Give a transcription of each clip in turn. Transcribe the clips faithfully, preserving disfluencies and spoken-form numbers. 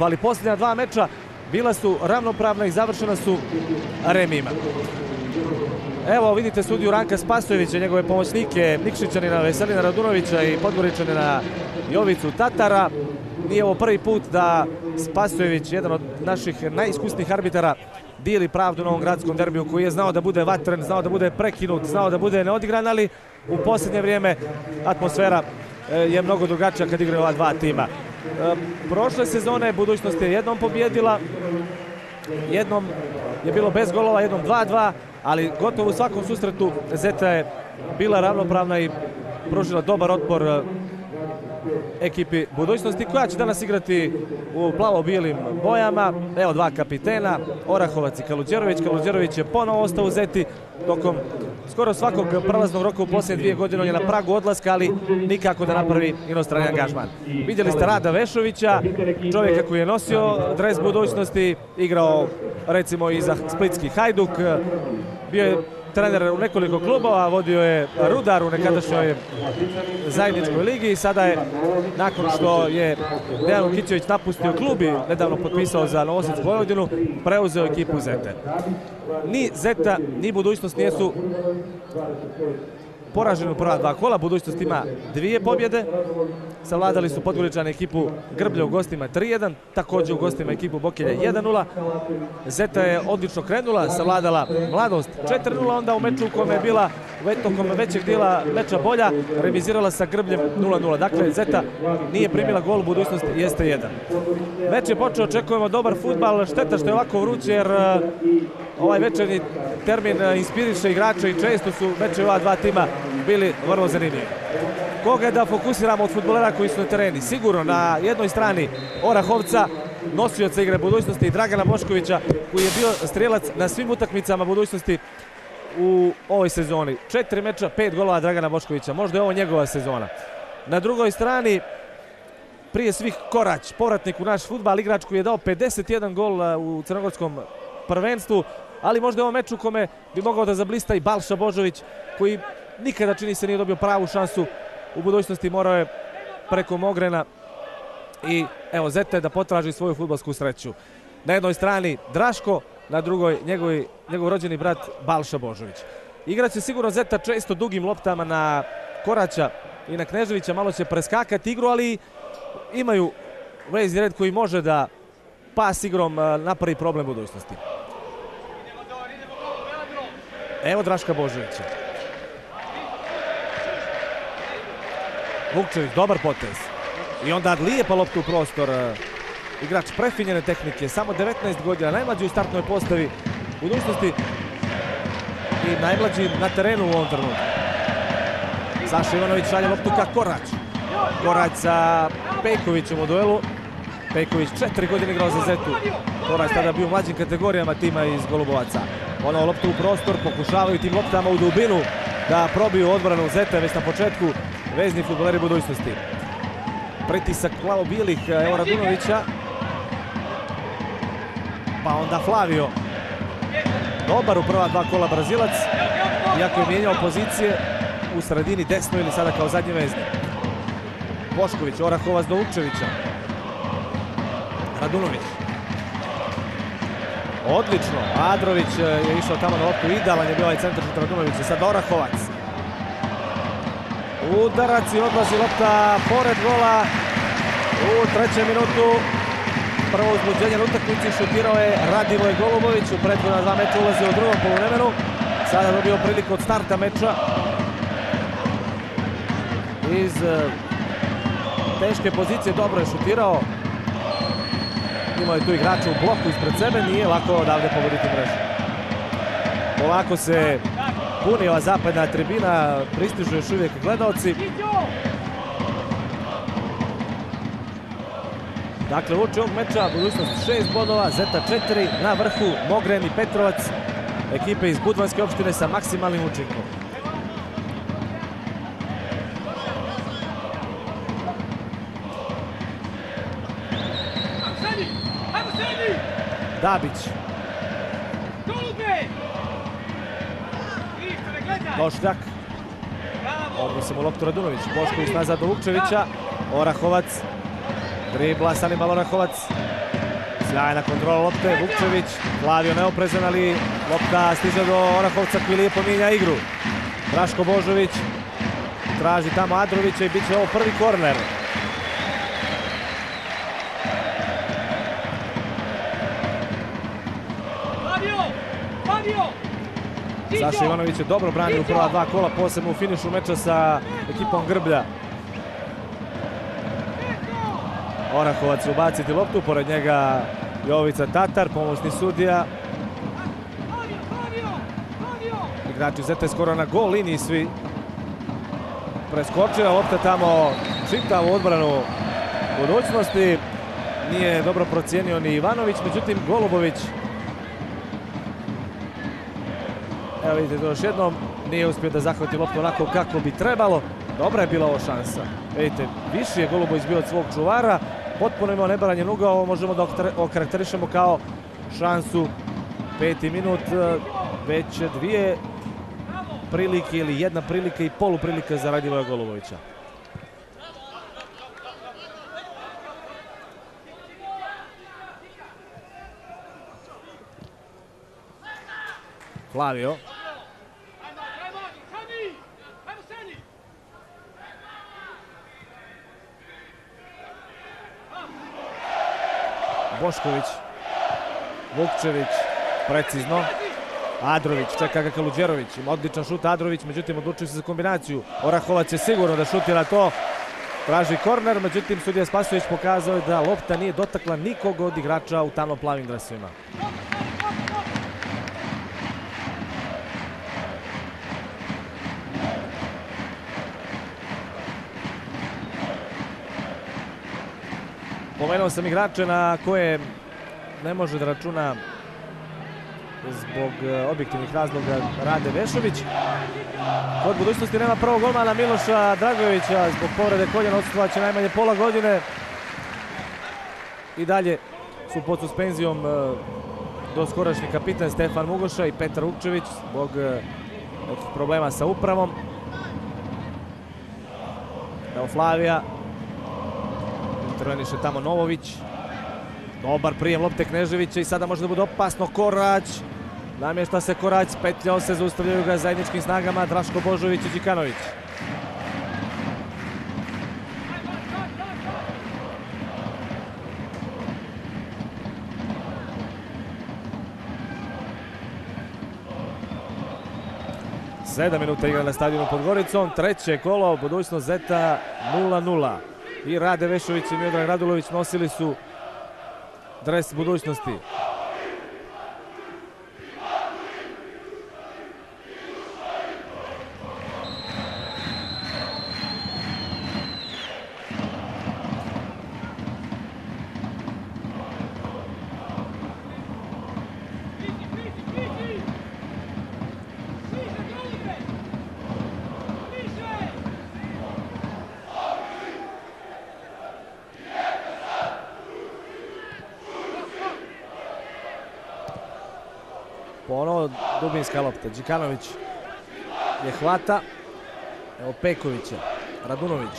ali posljednja dva meča bila su ravnopravna i završena su remijima. Evo vidite sudiju Ranka Spasojevića, njegove pomoćnike Nikšićanina Veselina Radunovića i Podgoričanina Jovicu Tatara. Nije ovo prvi put da Spasojević, jedan od naših najiskusnijih arbitara, dijeli pravdu na ovom gradskom derbiju, koji je znao da bude vatren, znao da bude prekinut, znao da bude neodigran, ali u posljednje vrijeme atmosfera je mnogo drugačija kad igraju ova dva tima. Prošle sezone Budućnost je jednom pobjedila, jednom je bilo bez golova, jednom dva dva, ali gotovo u svakom susretu Zeta je bila ravnopravna i pružila dobar otpor ekipi Budućnosti, koja će danas igrati u plavo-bijelim bojama. Evo dva kapitena, Orahovac i Kaluđerović. Kaluđerović je ponovo ostao u Zeti tokom skoro svakog prelaznog roka u posljednje dvije godine. On je na pragu odlaska, ali nikako da napravi inostrani angažman. Vidjeli ste Rada Vešovića, čovjeka koji je nosio dres Budućnosti, igrao recimo i za splitski Hajduk, bio je trener u nekoliko klubova, vodio je Rudar u nekadašnjoj zajedničkoj ligi i sada je, nakon što je Dejan Lukićević napustio klub i nedavno potpisao za Novosavsku Vojvodinu, preuzeo ekipu Zete. Ni Zeta, ni Budućnost nisu poraženi u prva dva kola. Budućnost ima dvije pobjede. Savladali su Podgoričani ekipu Grblja u gostima tri jedan, također u gostima ekipu Bokelja jedan nula. Zeta je odlično krenula, savladala Mladost četiri nula, onda u meču u kome je bila tokom većeg dijela meča bolja, remizirala sa Grbljem nula nula. Dakle, Zeta nije primila gol, Budućnost jeste jedan. Meč je počeo, očekujemo dobar fudbal, šteta što je ovako vruće jer ovaj večernji termin inspiriše igrače i često su meče ova dva tima bili vrlo zanimljivi. Koga da fokusiramo od fudbalera koji su na tereni? Sigurno na jednoj strani Orahovca, nosioca igre Budućnosti, i Dragana Boškovića, koji je bio strijelac na svim utakmicama Budućnosti u ovoj sezoni. Četiri meča, pet golova Dragana Boškovića. Možda je ovo njegova sezona. Na drugoj strani, prije svih Korać, povratnik u naš fudbal, igrač koji je dao pedeset jedan gol u crnogorskom prvenstvu, ali možda je ovo meč u kome bi mogao da zablista i Balša Božović, koji nikada, čini se, nije dobio pravu šansu u Budućnosti, morao je preko Mogrena i evo Zete da potraži svoju fudbalsku sreću. Na jednoj strani Draško, na drugoj njegovi, njegov rođeni brat Balša Božović. Igraće sigurno Zeta često dugim loptama na Koraća i na Kneževića, malo će preskakati igru, ali imaju vezni red koji može da pas igrom napravi problem Budućnosti. Evo Draška Božovića. Vukčević, dobar potez. I onda lijepa lopta u prostor. Igrač prefinjene tehnike, samo devetnaest godina, najmlađi u startnoj postavi Budućnosti i najmlađi na terenu u ovom trenutku. Saša Ivanović šalje loptu ka Korać. Korać sa Pejkovićem u duelu. Pejković četiri godine igrao za Zetu. Korać tada bio u mlađim kategorijama tima iz Golubovaca. Ono loptu u prostor, pokušavaju tim loptama u dubinu da probiju odbranu Zete već na početku vezni fudbaleri Budućnosti. Pritisak plavo-bijelih, evo Radunovića. Pa onda Flavio. Dobar u prva dva kola Brazilac, iako je mijenjao pozicije u sredini desno ili sada kao zadnji vezni. Bošković, Orahovac do Vukčevića. Radunović. Odlično, Adrović je išao tamo na loptu, idealan je bio ovaj centar šut Radunovića, sad Orahovac. Udarac i odlazi lopta pored gola u trećem minutu. Prvo uzbuđenje na utakmici, šutirao je Radivoj Golubović, u prethodna dva meča ulazi u drugom poluvremenu. Sada dobio priliku od starta meča. Iz teške pozicije dobro je šutirao. Imao je tu igrača u bloku ispred sebe, nije lako odavde pogoditi mrežu. Polako se puni ova zapadna tribina, pristižu još uvijek gledalci. Dakle, uoči ovog meča Budućnost šest bodova, Zeta četiri, na vrhu Mogren i Petrovac, ekipe iz Budvanske opštine sa maksimalnim učinkom. Dabić. Bošnjak. Odnosi mu loptu Radunović. Bošković nazad do Vukčevića. Orahovac. Dribla Sanibal Orahovac. Sjajna kontrola lopte, Vukčević, Flavio neoprezan, ali lopta stiže do Orahovca koji lijepo mijenja igru. Draško Božović traži tamo Adrovića i bit će ovo prvi korner. Saša Ivanović je dobro branio u prva dva kola, posebno u finišu meča sa ekipom Grblja. Orahovac će ubaciti loptu, pored njega Jovica Tatar, pomoćni sudija. Igrači Zete skoro na gol liniji svi. Preskočila lopta tamo čitavu odbranu budućnosti. Nije dobro procijenio ni Ivanović, međutim Golubović, evo vidite to još jednom, nije uspio da zahvati loptu onako kako bi trebalo. Dobra je bila ovo šansa. Vidite, viši je Golubović bio od svog čuvara, potpuno imao nebranjen ugao, možemo da okarakterišemo kao šansu. Peti minut, već dvije prilike ili jedna prilika i poluprilika za Radivoja Golubovića. Flavio. Bošković. Vukčević. Precizno. Adrović, čeka ga Kaluđerović. Ima odličan šut Adrović, međutim odlučio se za kombinaciju. Orahovac je sigurno da šutira to. Traži korner, međutim sudija Spasović pokazao je da lopta nije dotakla nikog od igrača u tamno-plavim dresovima. Pomenuo sam igrače na koje ne može da računa zbog objektivnih razloga Rade Vešović. Kod budućnosti nema prvog golmana Miloša Dragojevića zbog povrede koljena, odsustvovaće najmanje pola godine. I dalje su pod suspenzijom doskorašnji kapitan Stefan Mugoša i Petar Vukčević zbog nekih problema sa upravom. Evo Flavija. Interveniše tamo Novović. Dobar prijem lopte Kneževića i sada može da bude opasno. Korać. Namješta se Korać, petljao se, zaustavljaju ga zajedničkim snagama Draško Božović i Đikanović. Sedam minuta igra na stadionu pod Goricom. Treće kolo, budućnost Zeta nula nula. I Rade Vešović i Miodrag Radulović nosili su dres budućnosti. Ponovo dubinska lopta. Đikanović je hvata. Evo Pekovića. Radunović.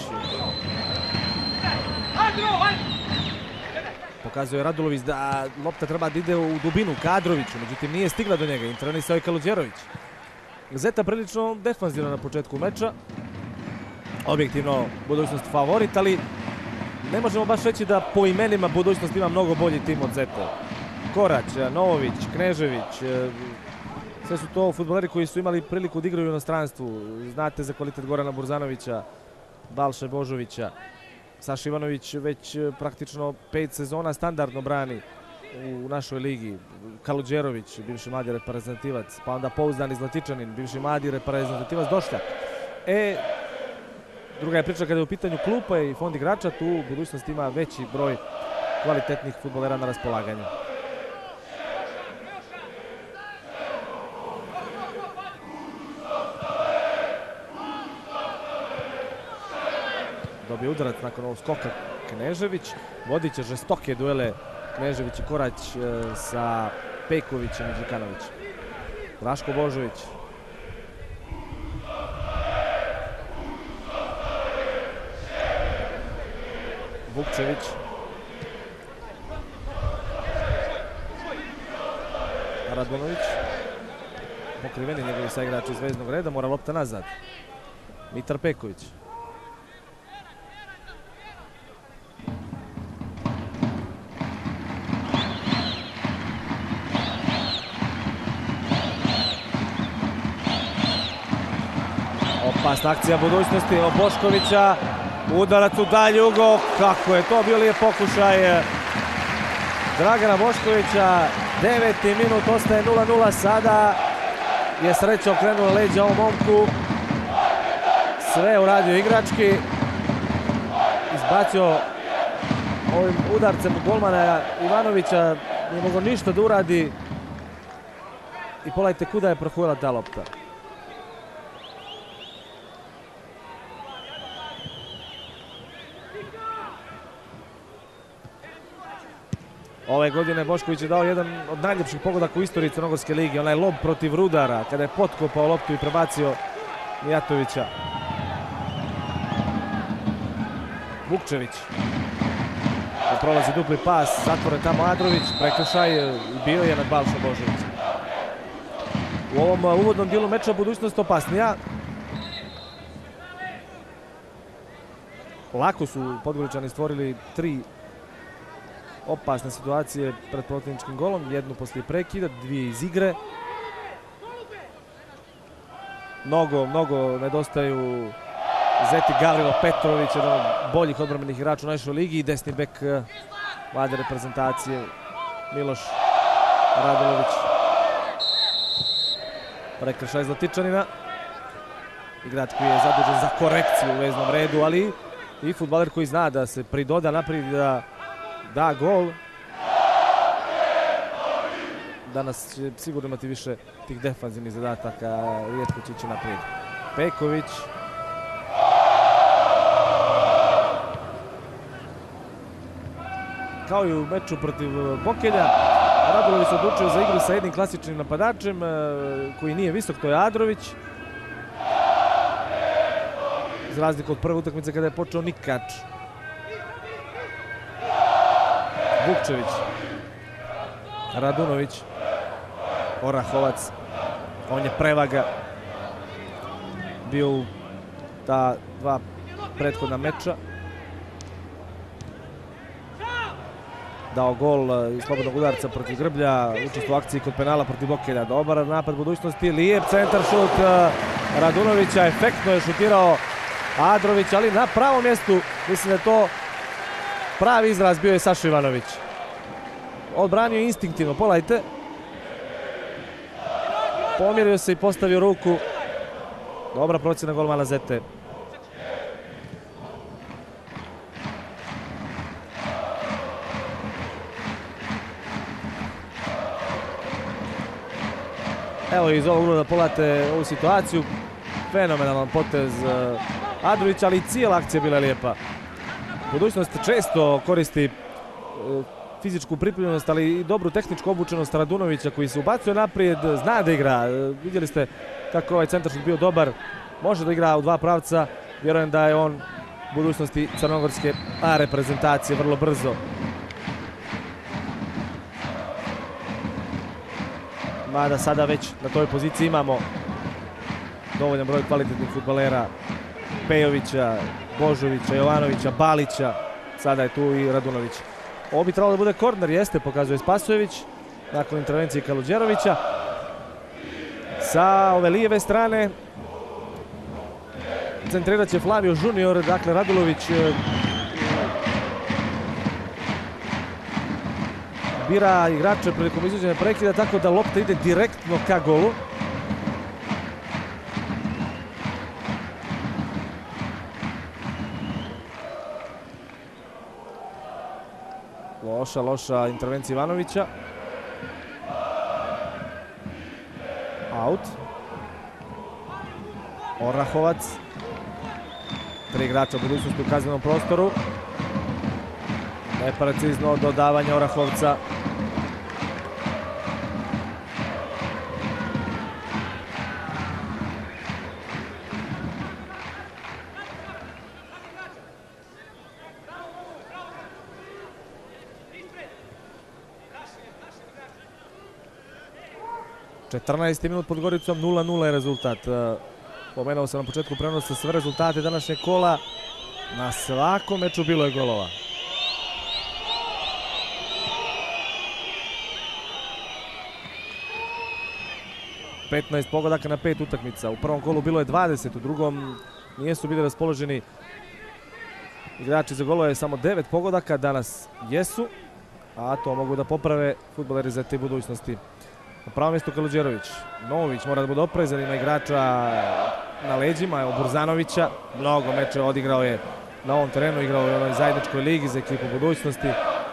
Pokazuje Radulović da lopta treba da ide u dubinu ka Adroviću, međutim nije stigla do njega. Intervenisao je Kaluđerović. Zeta prilično defanzivno na početku meča. Objektivno budućnost favorit, ali ne možemo baš reći da po imenima budućnost ima mnogo bolji tim od Zete. Korać, Novović, Knežević, sve su to fudbaleri koji su imali priliku da igraju u inostranstvu. Znate za kvalitet Gorana Burzanovića, Balše Božovića. Saša Ivanović već praktično pet sezona standardno brani u našoj ligi. Kaluđerović, bivši mladi reprezentativac, pa onda pouzdani Zlatičanin, bivši mladi reprezentativac Došljak. E, druga je priča kada je u pitanju klupa i fond igrača, tu budućnost ima veći broj kvalitetnih fudbalera na raspolaganju. Dobije udarac nakon ovog skoka Knežević. Vodit će žestoke duele Knežević i Korać sa Pejkovićem i Đikanovićem. Draško Božović. Vukčević. Radunović. Pokriveni njegovi saigrači iz Zvezdnog reda, mora lopta nazad. Mitar Peković. Opasna akcija budućnosti od Boškovića. Udarac u dalji ugao. Kako je to bio lijep pokušaj Dragana Boškovića. Deveti minut, ostaje nula nula. Sada je sreća okrenula leđa ovom momku. Sve uradio igrački. Izbacio ovim udarcem golmana Ivanovića. Nije mogao ništa da uradi. I pogledajte kuda je prohujela ta lopta. Ove godine Bošković je dao jedan od najljepših pogodaka u istoriji Crnogorske lige. Onaj lob protiv Rudara kada je potkopao loptu i prebacio Mijatovića. Vukčević. Prolazi dupli pas, zatvore tamo Adrović, prekršaj i bio je nad Balšom Božovićem. U ovom uvodnom dijelu meča budućnost opasnija. Lako su Podgoričani stvorili tri opasne situacije pred protivničkim golom. Jednu poslije prekida, dvije iz igre. Mnogo, mnogo nedostaju Zeti Gavrilo Petrović, jedan od boljih odbrambenih igrača u našoj ligi, i desni bek mlade reprezentacije Miloš Radulović. Prekršaj Zlatičanina. Igrač koji je zadužen za korekciju u veznom redu, ali i fudbaler koji zna da se pridoda naprijed, da da gol. Danas će sigurno imati više tih defanzivnih zadataka, rijetko će ići naprijed. Peković. Kao i u meču protiv Bokelja, Radulović se odlučio za igru sa jednim klasičnim napadačem koji nije visok, to je Adrović. Za razliku od prve utakmice kada je počeo Nikač. Vukčević, Radunović, Orahovac, on je prevaga bio u ta dva prethodna meča. Dao gol iz slobodnog udarca protiv Grblja, učestvovao u akciji kod penala protiv Bokelja. Dobar napad budućnosti, lijep centar šut Radunovića, efektno je šutirao Adrović, ali na pravom mjestu. Mislim da je to pravi izraz, bio je Saša Ivanović. Odbranio instinktivno, pogledajte. Pomjerio se i postavio ruku. Dobra procjena golmana Zete. Evo iz ovog ugla da pogledate ovu situaciju. Fenomenalan potez Adrovića, ali i cijela akcija bila lijepa. Budućnost često koristi fizičku pripremljenost, ali i dobru tehničku obučenost Radunovića koji se ubacuje naprijed, zna da igra. Vidjeli ste kako ovaj centaršut bio dobar, može da igra u dva pravca. Vjerujem da je on budućnosti crnogorske A reprezentacije vrlo brzo. Mada sada već na toj poziciji imamo dovoljan broj kvalitetnih fudbalera, Pejovića, Božovića, Jovanovića, Balića, sada je tu i Radunović. Ovo bi trebalo da bude korner, jeste, pokazuje Spasojević nakon intervencije Kaluđerovića. Sa ove lijeve strane centrirat će Flavio Junior, dakle Radulović bira igrače prilikom izvođenja prekida, tako da lopta ide direktno ka golu. Loša, loša intervencija Ivanovića. Out. Orahovac. Tri igrača budućnosti u kaznenom prostoru. Neprecizno dodavanje Orahovca. četrnaesti minut pod Goricom, nula nula je rezultat. Pomenuo sam na početku prenosa sve rezultate današnjeg kola. Na svakom meču bilo je golova. petnaest pogodaka na pet utakmica. U prvom kolu bilo je dvadeset, u drugom nijesu bili raspoloženi igrači za golove, samo devet pogodaka, danas jesu, a to mogu da poprave fudbaleri za te budućnosti. Na pravom mjestu Kaluđerović. Nović mora da bude oprezan, ima igrača na leđima, evo Burzanovića. Mnogo meče odigrao je na ovom terenu, igrao je u onoj zajedničkoj ligi za ekipu budućnosti.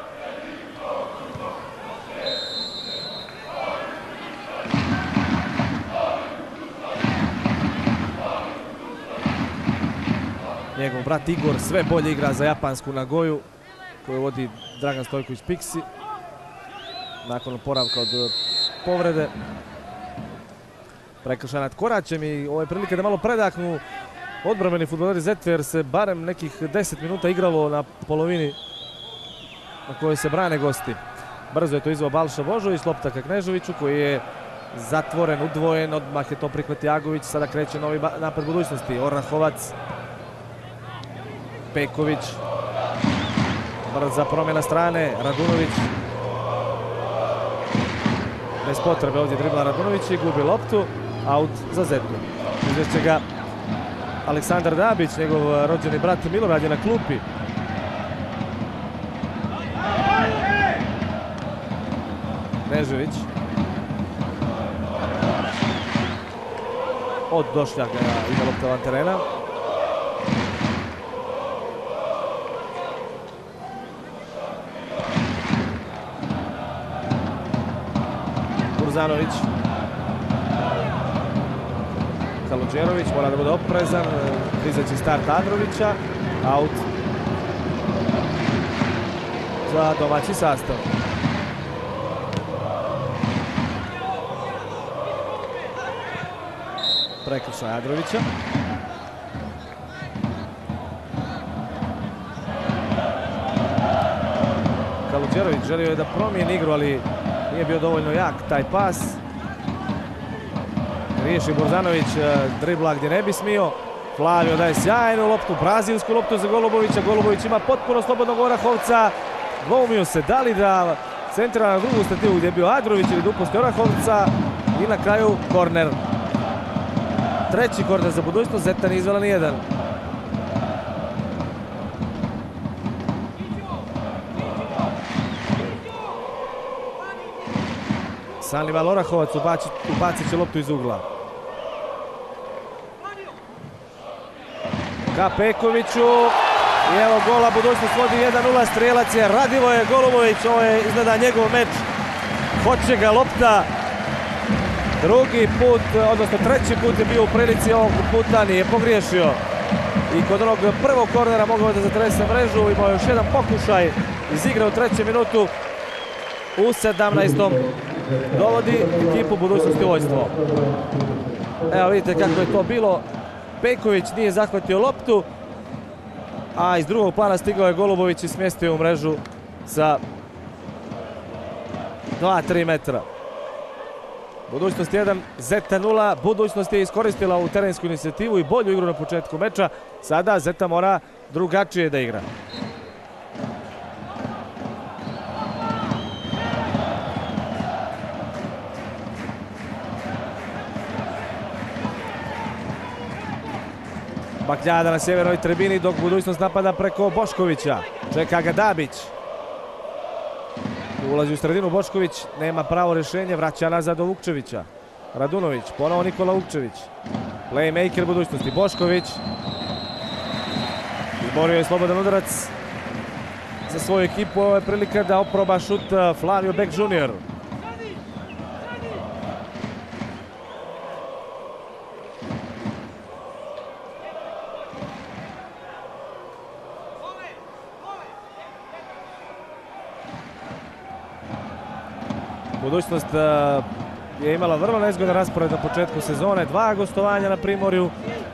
Njegov brat Igor sve bolje igra za japansku Nagoju koju vodi Dragan Stojković Piksi nakon oporavka od povrede. Prekršaj nad Koraćem i ovo je prilike da malo predahnu odbrambeni fudbaleri Zete, jer se barem nekih deset minuta igralo na polovini na kojoj se brane gosti. Brzo je to izveo Balša Božović, lopta ka Kneževiću koji je zatvoren, udvojen, odmah je to prihvati Agović, sada kreće novi napad budućnosti. Orahovac, Peković, brza promjena strane, Radunović. Bez potrebe ovdje dribla Radunović i gubi loptu, aut za Zetu. Izvešće ga Aleksandar Dabić, njegov rođeni brat Milorad je na klupi. Nežević. Od Došljaka ide lopta van terena. Burzanović. Kaluđerović mora da bude oprezan, krizeći start Adrovića, aut za domaći sastav. Prekršaj Adrovića. Kaluđerović želio je da promijeni igru, ali nije bio dovoljno jak taj pas. Riješi Burzanović dribla gdje ne bi smio. Flavio daje sjajnu loptu, brazilsku loptu za Golubovića. Golubović ima potpuno slobodnog Orahovca. Dvoumio se da li da centra na drugu stativu gdje je bio Adrović ili da upusti Orahovca. I na kraju korner. Treći korner za budućnost, Zeta nije izvela nijedan. Sanival Orahovac ubacit će loptu iz ugla. Ka Pekoviću. I evo gola, budućnost vodi jedan nula, strelac je Radivoje Golubović. Ovo je izgleda njegov meč. Hoće ga lopta. Drugi put, odnosno treći put je bio u prilici, ovog puta nije pogriješio. I kod onog prvog kornera mogao da zatrese mrežu. Imao još jedan pokušaj iz igre u trećem minutu. U sedamnaestom dovodi ekipu budućnosti u vojstvo. Evo vidite kako je to bilo. Peković nije zahvatio loptu, a iz drugog plana stigao je Golubović i smjestio u mrežu sa dva tri metra. Budućnost jedan, Zeta nula. Budućnost je iskoristila ovu terensku inicijativu i bolju igru na početku meča. Sada Zeta mora drugačije da igra. Bakljada na sjevernoj tribini dok budućnost napada preko Boškovića. Čeka ga Dabić. Ulazi u sredinu Bošković, nema pravo rješenje, vraća nazad do Vukčevića. Radunović, ponovo Nikola Vukčević. Playmaker budućnosti, Bošković. Izborio je slobodan udarac za svoju ekipu. Ovo je prilika da oproba šut Flavio Bek junior Budućnost je imala vrlo nezgodan raspored na početku sezone. Dva gostovanja na Primorju.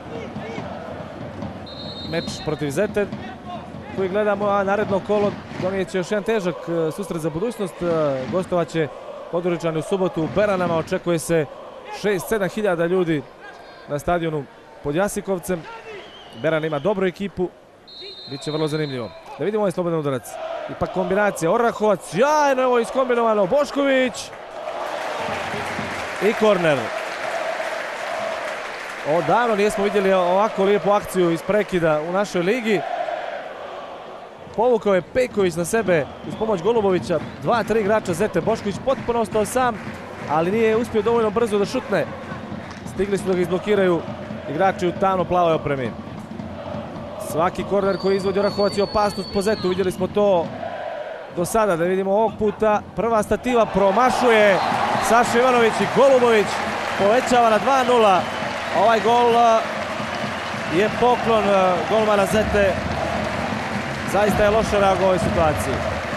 Meč protiv Zete koji gledamo, a naredno kolo donijet će još jedan težak susret za budućnost. Gostovat će Podgoričani u subotu u Beranama. Očekuje se šest sedam hiljada ljudi na stadionu pod Jasikovcem. Beran ima dobru ekipu. Biće vrlo zanimljivo. Da vidimo ovaj slobodan udarac. Ipak kombinacija. Orahovac. Sjajno je ovo iskombinovano. Bošković. I korner. Odavno nismo vidjeli ovako lijepu akciju iz prekida u našoj ligi. Povukao je Pejković na sebe uz pomoć Golubovića. Dva, tri igrača Zete. Bošković potpuno ostao sam, ali nije uspio dovoljno brzo da šutne. Stigli su da ga izblokiraju igrači u tamno-plavoj opremi. Svaki korner koji izvodi Orahovac je opasnost po Zetu. Vidjeli smo to do sada. Da vidimo ovog puta. Prva stativa promašuje Saša Ivanović i Golubović povećava na dva nula. Ovaj gol je poklon golmana Zete. Zaista je loše reagovao u ovoj situaciji.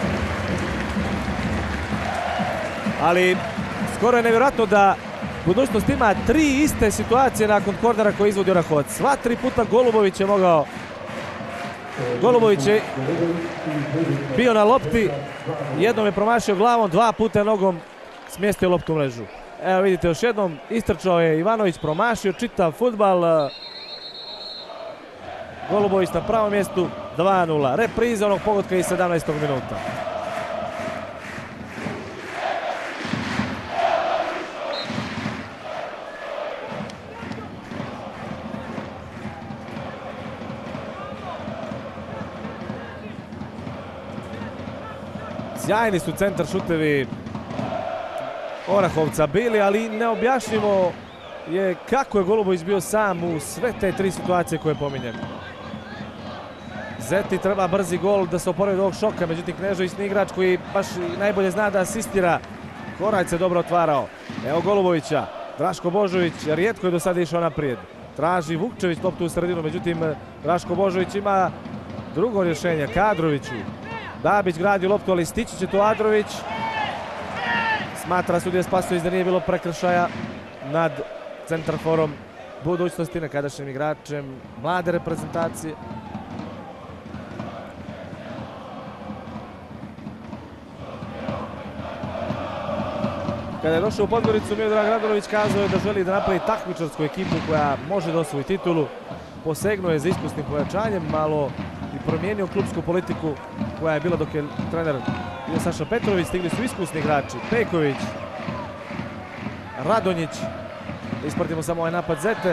Ali skoro je nevjerojatno da budućnost ima tri iste situacije nakon kornera koji izvodi Orahovac. Sva tri puta Golubović je mogao. Golubović je bio na lopti. Jednom je promašio glavom, dva puta je nogom smjestio loptu u mrežu. Evo vidite, još jednom istrčao je Ivanović, promašio čitav fudbal. Golubović na pravom mjestu, dva nula. Repriza onog pogotka iz sedamnaestog minuta. Sjajni su centar šutevi Orahovca bili, ali neobjašnjivo je kako je Golubović bio sam u sve te tri situacije koje pominjem. Zeti treba brzi gol da se oporavi od ovog šoka, međutim Knežević ni igrač koji baš najbolje zna da asistira. Korać se dobro otvarao. Evo Golubovića, Draško Božović rijetko je do sada išao naprijed. Traži Vukčević loptu u sredinu, međutim Draško Božović ima drugo rješenje, Kadroviću. Babić gradi loptu, ali stići će tu Adrović. Smatra sudija Spasović da nije bilo prekršaja nad centarforom budućnosti, nekadašnjim igračem mlade reprezentacije. Kada je došao u Podgoricu, Miodrag Radolović kazao je da želi da napravi takmičarsku ekipu koja može da osvoji titulu. Posegnuo je za iskusnim pojačanjem, malo i promijenio klubsku politiku koja je bila dok je trener bio Saša Petrović. Stigli su iskusni igrači, Pejković, Radonjić. Ispratimo samo ovaj napad Zete.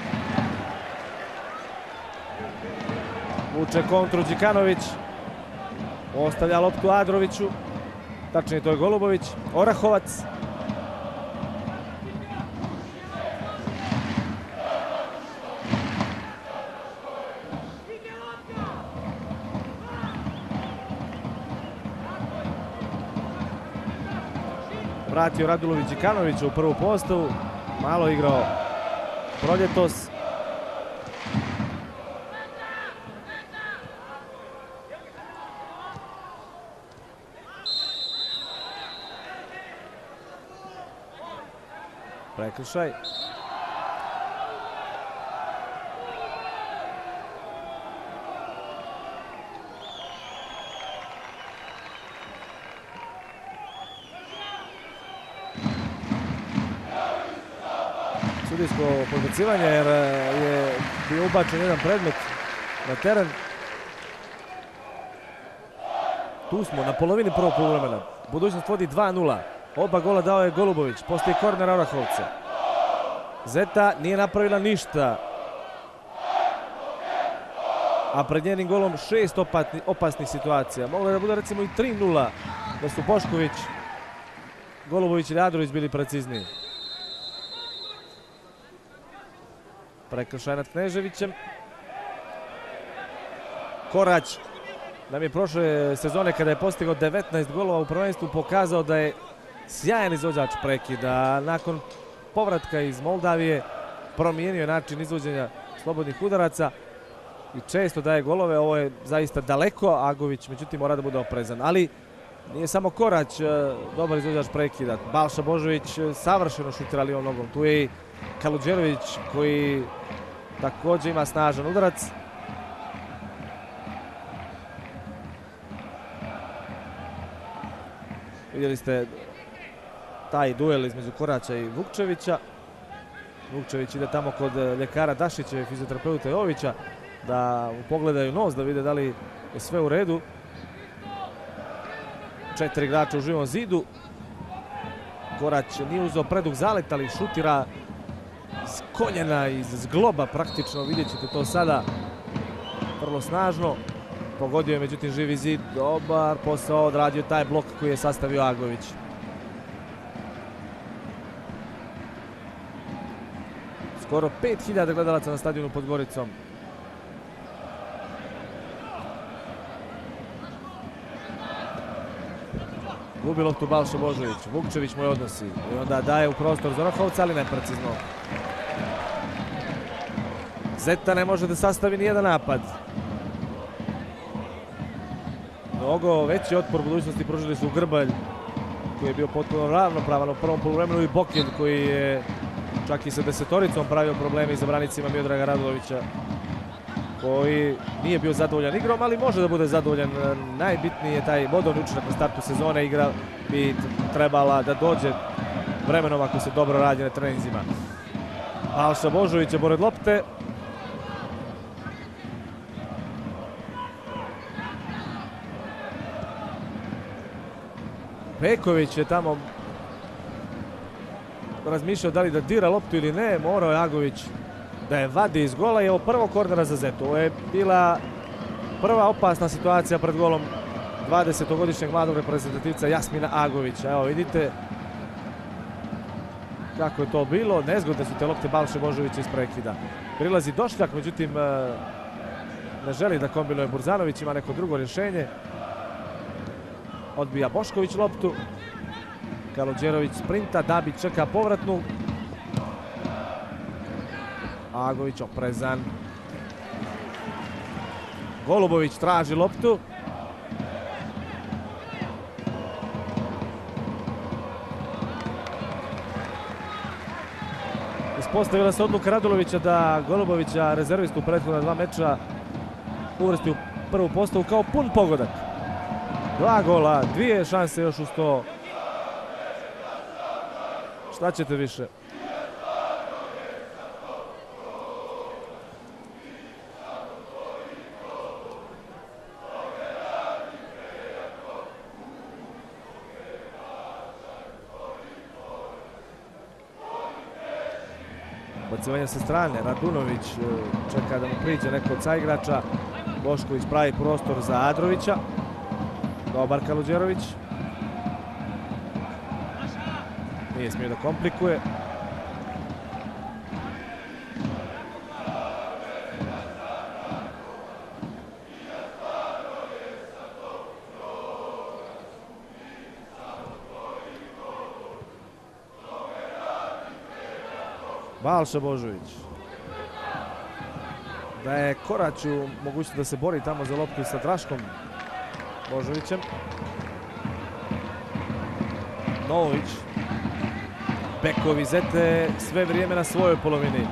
Vuče kontru Đikanović. Ostavlja loptu Adroviću. Tačnije to je Golubović. Orahovac. Vratio Radulović Đikanovića u prvu postavu. Malo igrao Proljetos. Prekršaj. Sudijsko podbacivanje jer je bio ubačen jedan predmet na teren. Tu smo na polovini prvog poluvremena. Budućnost vodi dva nula. Oba gola dao je Golubović, poslije kornera Orahovca. Zeta nije napravila ništa. A pred njenim golom šest opasni, opasnih situacija. Moglo je da bude recimo i tri nula da su Bošković, Golubović i Adrović bili precizniji. Prekršaj nad Kneževićem. Korać nam je prošle sezone kada je postigao devetnaest golova u prvenstvu pokazao da je sjajan izvođač prekida. Nakon povratka iz Moldavije promijenio način izvođenja slobodnih udaraca i često daje golove. Ovo je zaista daleko Agović, međutim mora da bude oprezan. Ali nije samo Korać dobar izvođač prekida. Balša Božović savršeno šutira lijevom nogom. Tu je i Kaluđerović koji također ima snažan udarac. Vidjeli ste taj duel između Koraća i Vukčevića. Vukčević ide tamo kod ljekara Dašića i fizioterapeuta Jovića da mu pogledaju nos, da vide da li je sve u redu. Četiri igrača u živom zidu. Korać nije uzeo predug zalet, ali šutira iz koljena, iz zgloba praktično. Vidjet ćete to sada vrlo snažno. Pogodio je međutim živi zid. Dobar posao odradio taj blok koji je sastavio Agović. Skoro pet hiljada gledalaca na stadionu pod Goricom. Gubi loptu Balša Božović. Vukčević mu je odnosi. I onda daje u prostor Zorahovca, ali neprecizno. Zeta ne može da sastavi nijedan napad. Mnogo veći otpor budućnosti pružili su Grbalj, koji je bio potpuno ravnopravan u prvom poluvremenu, i Bokelj, koji je čak i sa desetoricom pravio probleme i za branicima Miodraga Radulovića, koji nije bio zadovoljan igrom, ali može da bude zadovoljan. Najbitniji je taj bodovni učinak na startu sezone. Igra bi trebala da dođe vremenom ako se dobro radi na treninzima. Balša Božović je pored lopte. Peković je tamo razmišljao da li da dira loptu ili ne. Morao je Agović da je vadi iz gola i evo prvog kornera za Zetu. Ovo je bila prva opasna situacija pred golom dvadesetogodišnjeg mladog reprezentativca Jasmina Agovića. Evo vidite kako je to bilo. Nezgodne su te lopte Balše Božovića iz prekida. Prilazi Došljak, međutim ne želi da kombinuje Burzanović, ima neko drugo rješenje. Odbija Bošković loptu. Kalođerović sprinta, Dabić čeka povratnu. Agović oprezan. Golubović traži loptu. Ispostavila se odluka Radulovića da Golubovića, rezervistu u prethodna dva meča, uvrsti u prvu postavu kao pun pogodak. Dva gola, dvije šanse još uz to. Šta ćete više? Bacivanje sa strane, Radunović čeka da mu priđe neko od saigrača. Bošković pravi prostor za Adrovića. Dobar Kaluđerović. Nije smio da komplikuje. Balša Božović daje Koraću mogućnost da se bori tamo za loptu sa Draškom Božovićem. Novović. Bekovi Zete sve vrijeme na svojoj polovini.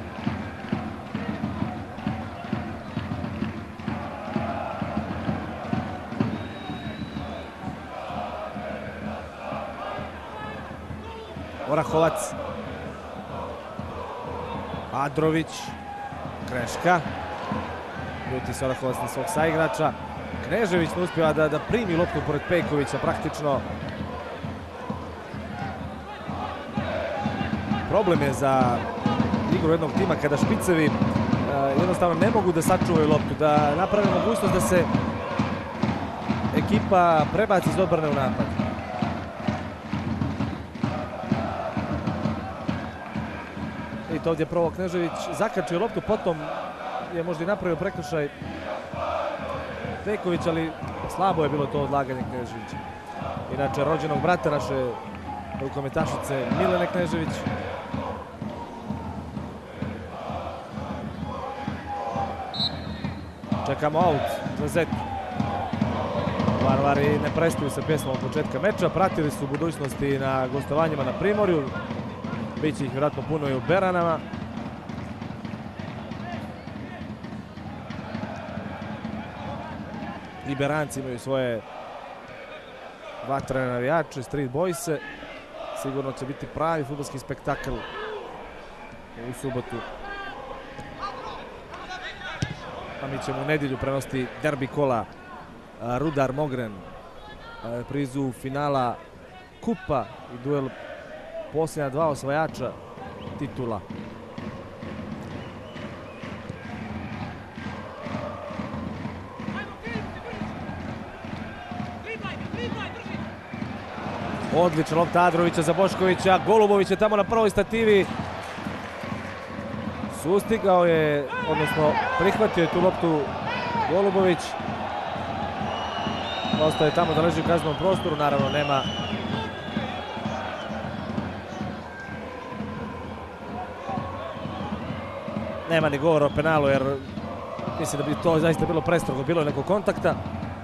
Orahovac. Adrović. Kreška. Ljuti se Orahovac na svog saigrača. Knežević ne uspjeva da, da primi loptu pored Pejkovića praktično. Problem je za igru jednog tima kada špicevi uh, jednostavno ne mogu da sačuvaju loptu, da naprave mogućnost da se ekipa prebaci iz odbrane u napad. Vidite ovdje prvo Knežević zakačio loptu, potom je možda i napravio prekršaj Pejković, ali slabo je bilo to odlaganje Kneževića. Inače, rođenog brata naše rukometašice Milene Knežević. Čekamo aut za Zetu. Varvari ne prestaju sa pjesmom od početka meča. Pratili su budućnosti na gostovanjima na Primorju. Biće ih vjerojatno puno i u Beranama. I Beranci imaju svoje vatrene navijače, Street Boyse. Sigurno će biti pravi fudbalski spektakl u subotu. A mi ćemo u nedjelju prenositi derbi kola Rudar Mogren, prizu finala kupa i duel posljednja dva osvajača titula. Odlična lopta Adrovića za Boškovića, Golubović je tamo na prvoj stativi. Sustigao je, odnosno prihvatio je tu loptu Golubović. Ostaje tamo da leži u kaznenom prostoru, naravno nema nema ni govora o penalu, jer mislim da bi to zaista bilo prestrogo, bilo je nekog kontakta.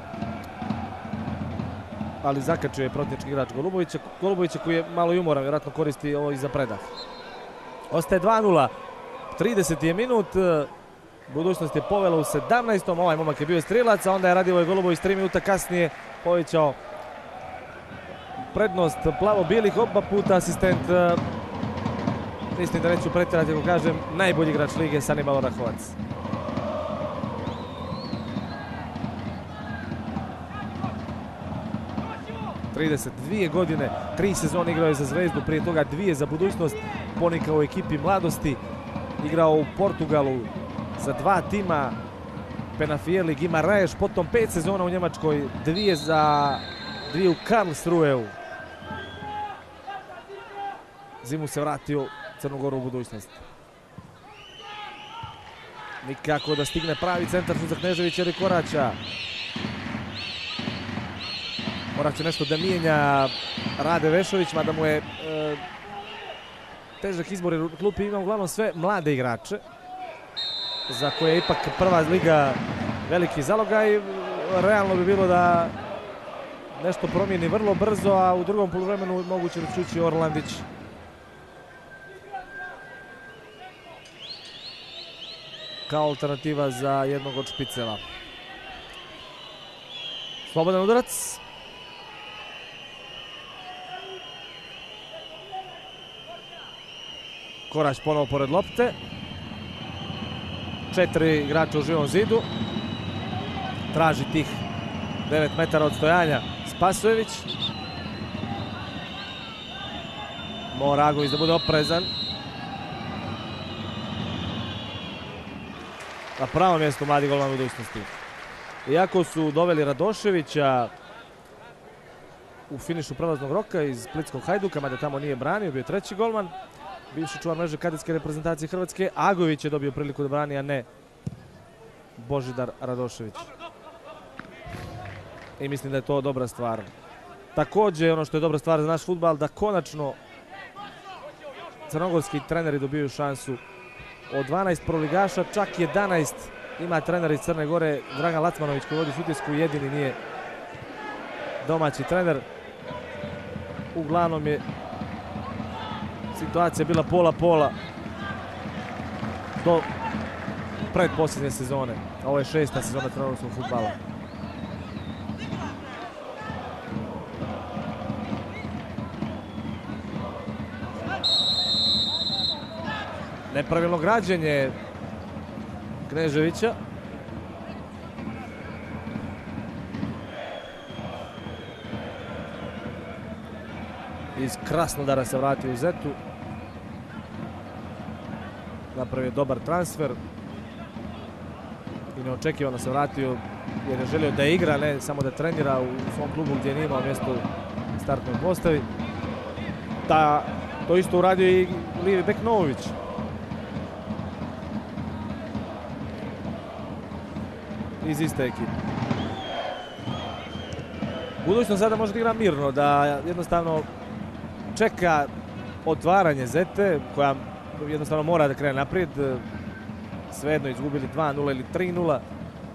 Ali zakačio je protivnički igrač Golubovića, Golubovića koji je malo i umoran, vjerojatno koristi ovo i za predah. Ostaje dva nula, trideseti je minut, Budućnost je povela u sedamnaestom, ovaj momak je bio strilac, a onda je Radivoj Golubović tri minuta kasnije povećao prednost plavo-bijelih, oba puta asistent, mislim da neću pretjerati ako kažem, najbolji igrač lige Sanibal Orahovac. trideset dvije godine, tri sezone igrao je za Zvezdu, prije toga dvije za Budućnost, ponikao u ekipi mladosti, igrao u Portugalu za dva tima, Penafiel i Guimarães, potom pet sezona u Njemačkoj, dvije za dvije u Karlsruheu. Zimu se vratio Crnu Goru u Budućnost. Nikako da stigne pravi centar za Kneževića ili Koraća. Morat će nešto da mijenja Rade Vešović, mada mu je e, težak izbor jer u klupi ima uglavnom sve mlade igrače za koje je ipak prva liga veliki zalogaj. Realno bi bilo da nešto promijeni vrlo brzo, a u drugom poluvremenu moguće da će ući Orlandić. Kao alternativa za jednog od špiceva. Slobodan udarac. Korać ponovo pored lopte. Četiri igrača u živom zidu. Traži tih devet metara od stojanja Spasojević. Mora Agović da bude oprezan. Na pravom mjestu mladi golman Budućnosti. Iako su doveli Radoševića u finišu prelaznog roka iz splitskog Hajduka, mada tamo nije branio, bio je treći golman. Bivši čuvar mreže kadetske reprezentacije Hrvatske, Agović je dobio priliku da brani, a ne Božidar Radošević. I mislim da je to dobra stvar. Također ono što je dobra stvar za naš fudbal, da konačno crnogorski treneri dobiju šansu. Od dvanaest proligaša čak jedanaest ima trener iz Crne Gore. Dragan Lacmanović koji vodi Sutjesku jedini nije domaći trener. Uglavnom je situacija bila pola-pola do predposljednje sezone. Ovo je šesta sezona crnogorskog fudbala. Nepravilno građenje Kneževića. Iz Krasnodara se vratio u Zetu. Napravio dobar transfer. I neočekivano se vratio jer je želio da igra, ne samo da trenira u svom klubu gdje nije imao mjesto u startnoj postavi. Da, to isto uradio i lijevi bek Novović. Iz iste ekipe. Budućnost sada može da igra mirno, da jednostavno čeka otvaranje Zete, koja jednostavno mora da krene naprijed. Svejedno izgubili dva nula ili tri nula.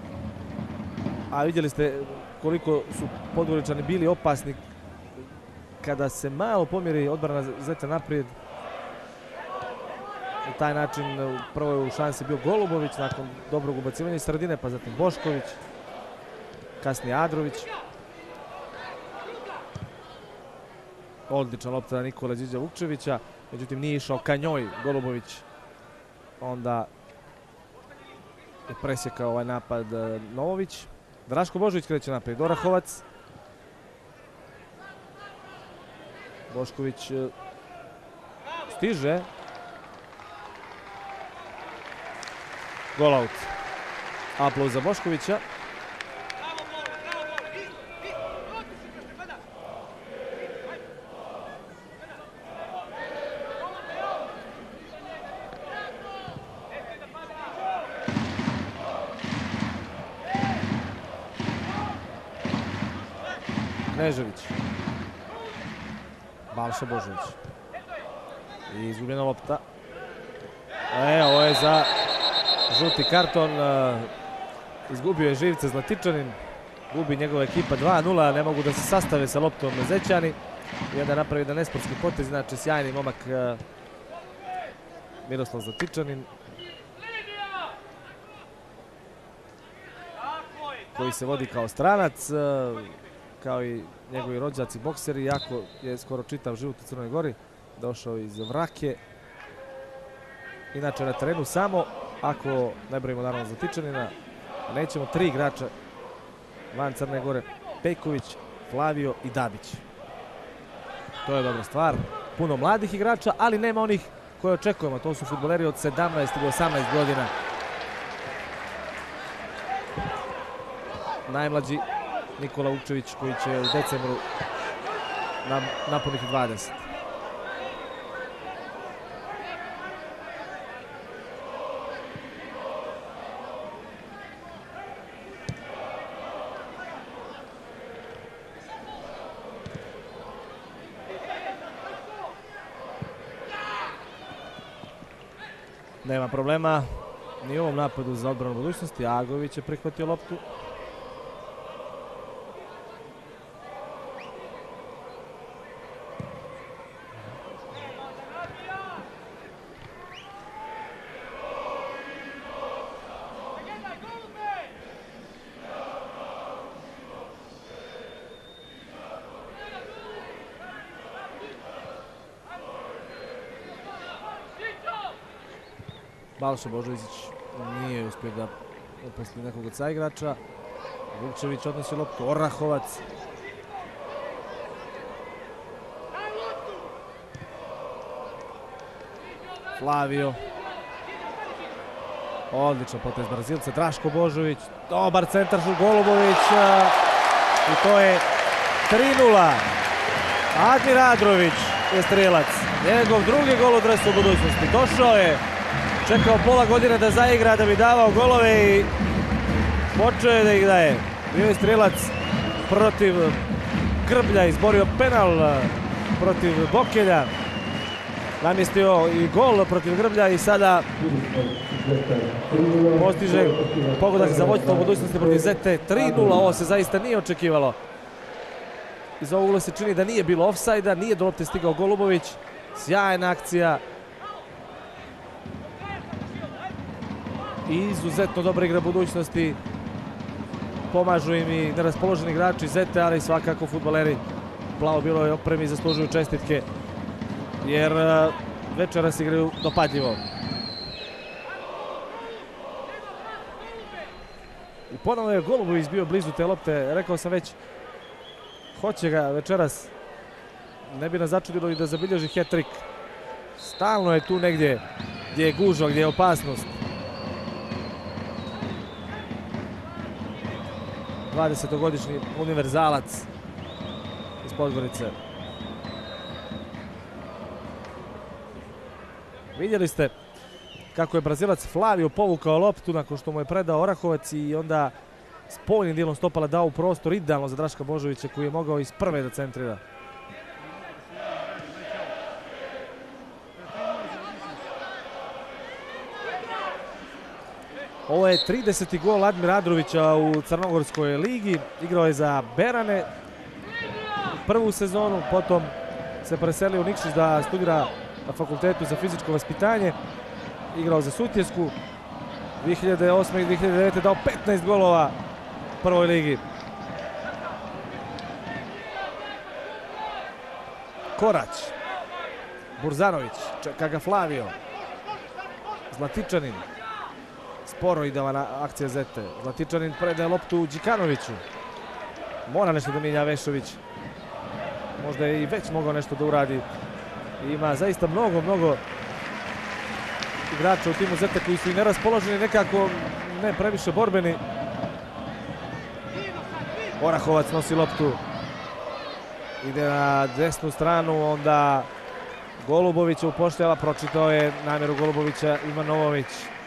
A vidjeli ste koliko su Podgoričani bili opasni kada se malo pomjeri odbrana Zete naprijed. Na taj način prvo je u šansi bio Golubović nakon dobrog ubacivanja iz sredine, pa zatim Bošković, kasnije Adrović. Odlična lopta na Nikola Điđa Vukčevića, međutim nije išao ka njoj Golubović. Onda je presjekao ovaj napad Novović. Draško Božović kreće naprijed, Orahovac. Bošković stiže. Gol out. Aplauz za Boškovića. Knežević. Balša Božović. I izgubljena lopta. E, ovo je za žuti karton. Izgubio je živce Zlatičanin. Gubi njegova ekipa dva nula. Ne mogu da se sastave sa loptom Zećani. I onda napravi jedan nesportski potez. Znači sjajni momak Miroslav Zlatičanin, koji se vodi kao stranac, kao i njegovi rođaci bokseri, iako je skoro čitav život u Crnoj Gori, došao iz Vrake. Inače na terenu samo, ako ne brojimo naravno Zlatičanina, nećemo tri igrača van Crne Gore, Pejković, Flavio i Dabić. To je dobra stvar. Puno mladih igrača, ali nema onih koje očekujemo. To su fudbaleri od sedamnaest do osamnaest godina. Najmlađi Nikola Vukčević, koji će u decembru napuniti dvadeset. Nema problema ni u ovom napadu za odbranu budućnosti. Agović je prihvatio loptu. Balša Božović nije uspio da uposli nekog od saigrača. Vukčević odnosi loptu, Orahovac. Flavio. Odličan potez Brazilca, Draško Božović. Dobar centar šut Golubović. I to je tri nula. Admir Adrović je strelac. Njegov drugi gol u dresu budućnosti. Došao je, čekao pola godine da zaigra, da bi davao golove i počeo je da ih daje. Bio je strelac protiv Grblja, izborio penal protiv Bokelja, namjestio i gol protiv Grblja i sada postiže pogodak za vođstvo u budućnosti protiv Zete. tri nula, ovo se zaista nije očekivalo. Iz ovog ugla se čini da nije bilo ofsajda, nije do lopte stigao Golubović. Sjajna akcija. I izuzetno dobra igra budućnosti. Pomažu im i neraspoloženi igrači Zete, ali svakako fudbaleri plavo-biloj opremi zaslužuju čestitke, jer večeras igraju dopadljivo. I ponovo je Golubović bio blizu te lopte. Rekao sam već, hoće ga večeras. Ne bi nas začudilo i da zabilježi hat-trick. Stalno je tu negdje gdje je gužva, gdje je opasnost. dvadesetogodišnji univerzalac iz Podgorice. Vidjeli ste kako je Brazilac Flavio povukao loptu nakon što mu je predao Orahovac i onda spoljnim dijelom stopala dao u prostor idealno za Draška Božovića, koji je mogao iz prve da centrira. Ovo je trideseti gol Admira Adrovića u Crnogorskoj ligi. Igrao je za Berane prvu sezonu, potom se preselio u Nikšić da studira na fakultetu za fizičko vaspitanje. Igrao za Sutjesku. dvije hiljade osme i dvije hiljade devete dao petnaest golova u prvoj ligi. Korać. Burzanović, čeka ga Flavio. Zlatičanin. Sporo ide ova akcija Zete. Zlatičanin predaje loptu Đikanoviću. Mora nešto da mijenja Vešović. Možda je i već mogao nešto da uradi. Ima zaista mnogo, mnogo igrača u timu Zete koji su i neraspoloženi, nekako ne previše borbeni. Orahovac nosi loptu. Ide na desnu stranu, onda Golubovića upošljava, pročitao je namjeru Golubovića Ivanović.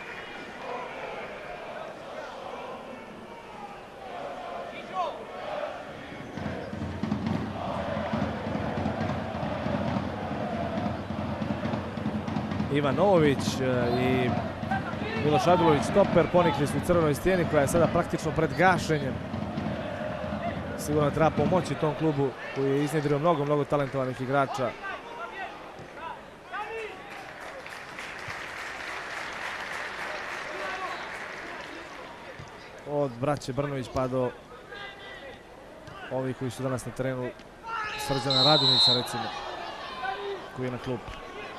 Ivanović i Miloš Radulović stoper, ponikli su u crvenoj stijeni koja je sada praktično pred gašenjem. Sigurno treba pomoći tom klubu koji je iznjedrio mnogo, mnogo talentovanih igrača. Od braće Brnović pa do ovih koji su danas na terenu, Srđana Radunića recimo, koji je na klubu.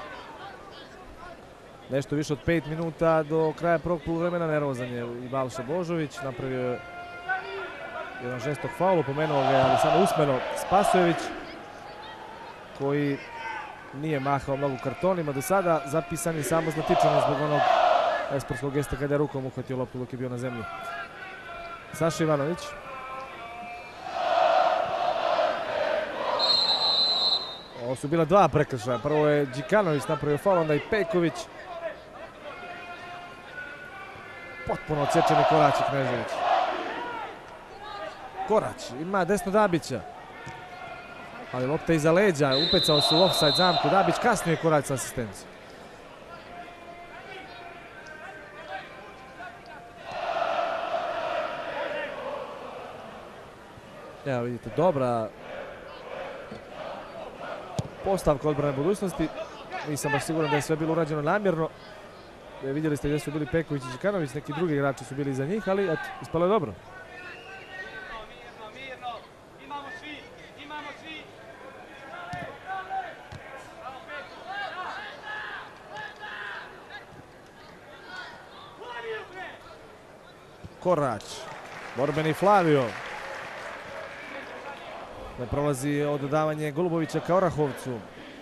Nešto više od pet minuta do kraja prvog poluvremena, nervozan je i Balša Božović, napravio je jedan žestok faul, pomenuo ga je, ali samo usmeno Spasojević, koji nije mahao mnogo kartonima do sada, zapisan je samo Zlatičanin zbog onog esportskog gesta kada je rukom uhvatio loptu dok je bio na zemlji. Saša Ivanović. Ovo su bila dva prekršaja. Prvo je Đikanović napravio faul, onda i Pejković. Potpuno odsečeni Korać i Knežević. Korać ima desno Dabića. Ali lopta iza leđa, upecao se u ofsajd zamku. Dabić kasnije Korać sa asistencijom. Evo vidite, dobra postavka odbrane budućnosti. Nisam baš siguran da je sve bilo urađeno namjerno. Vidjeli ste gdje su bili Peković i Đikanović, neki drugi igrači su bili iza njih, ali eto, ispalo je dobro. Korać, borbeni Flavio. Ne prolazi od dodavanje Golubovića ka Orahovcu.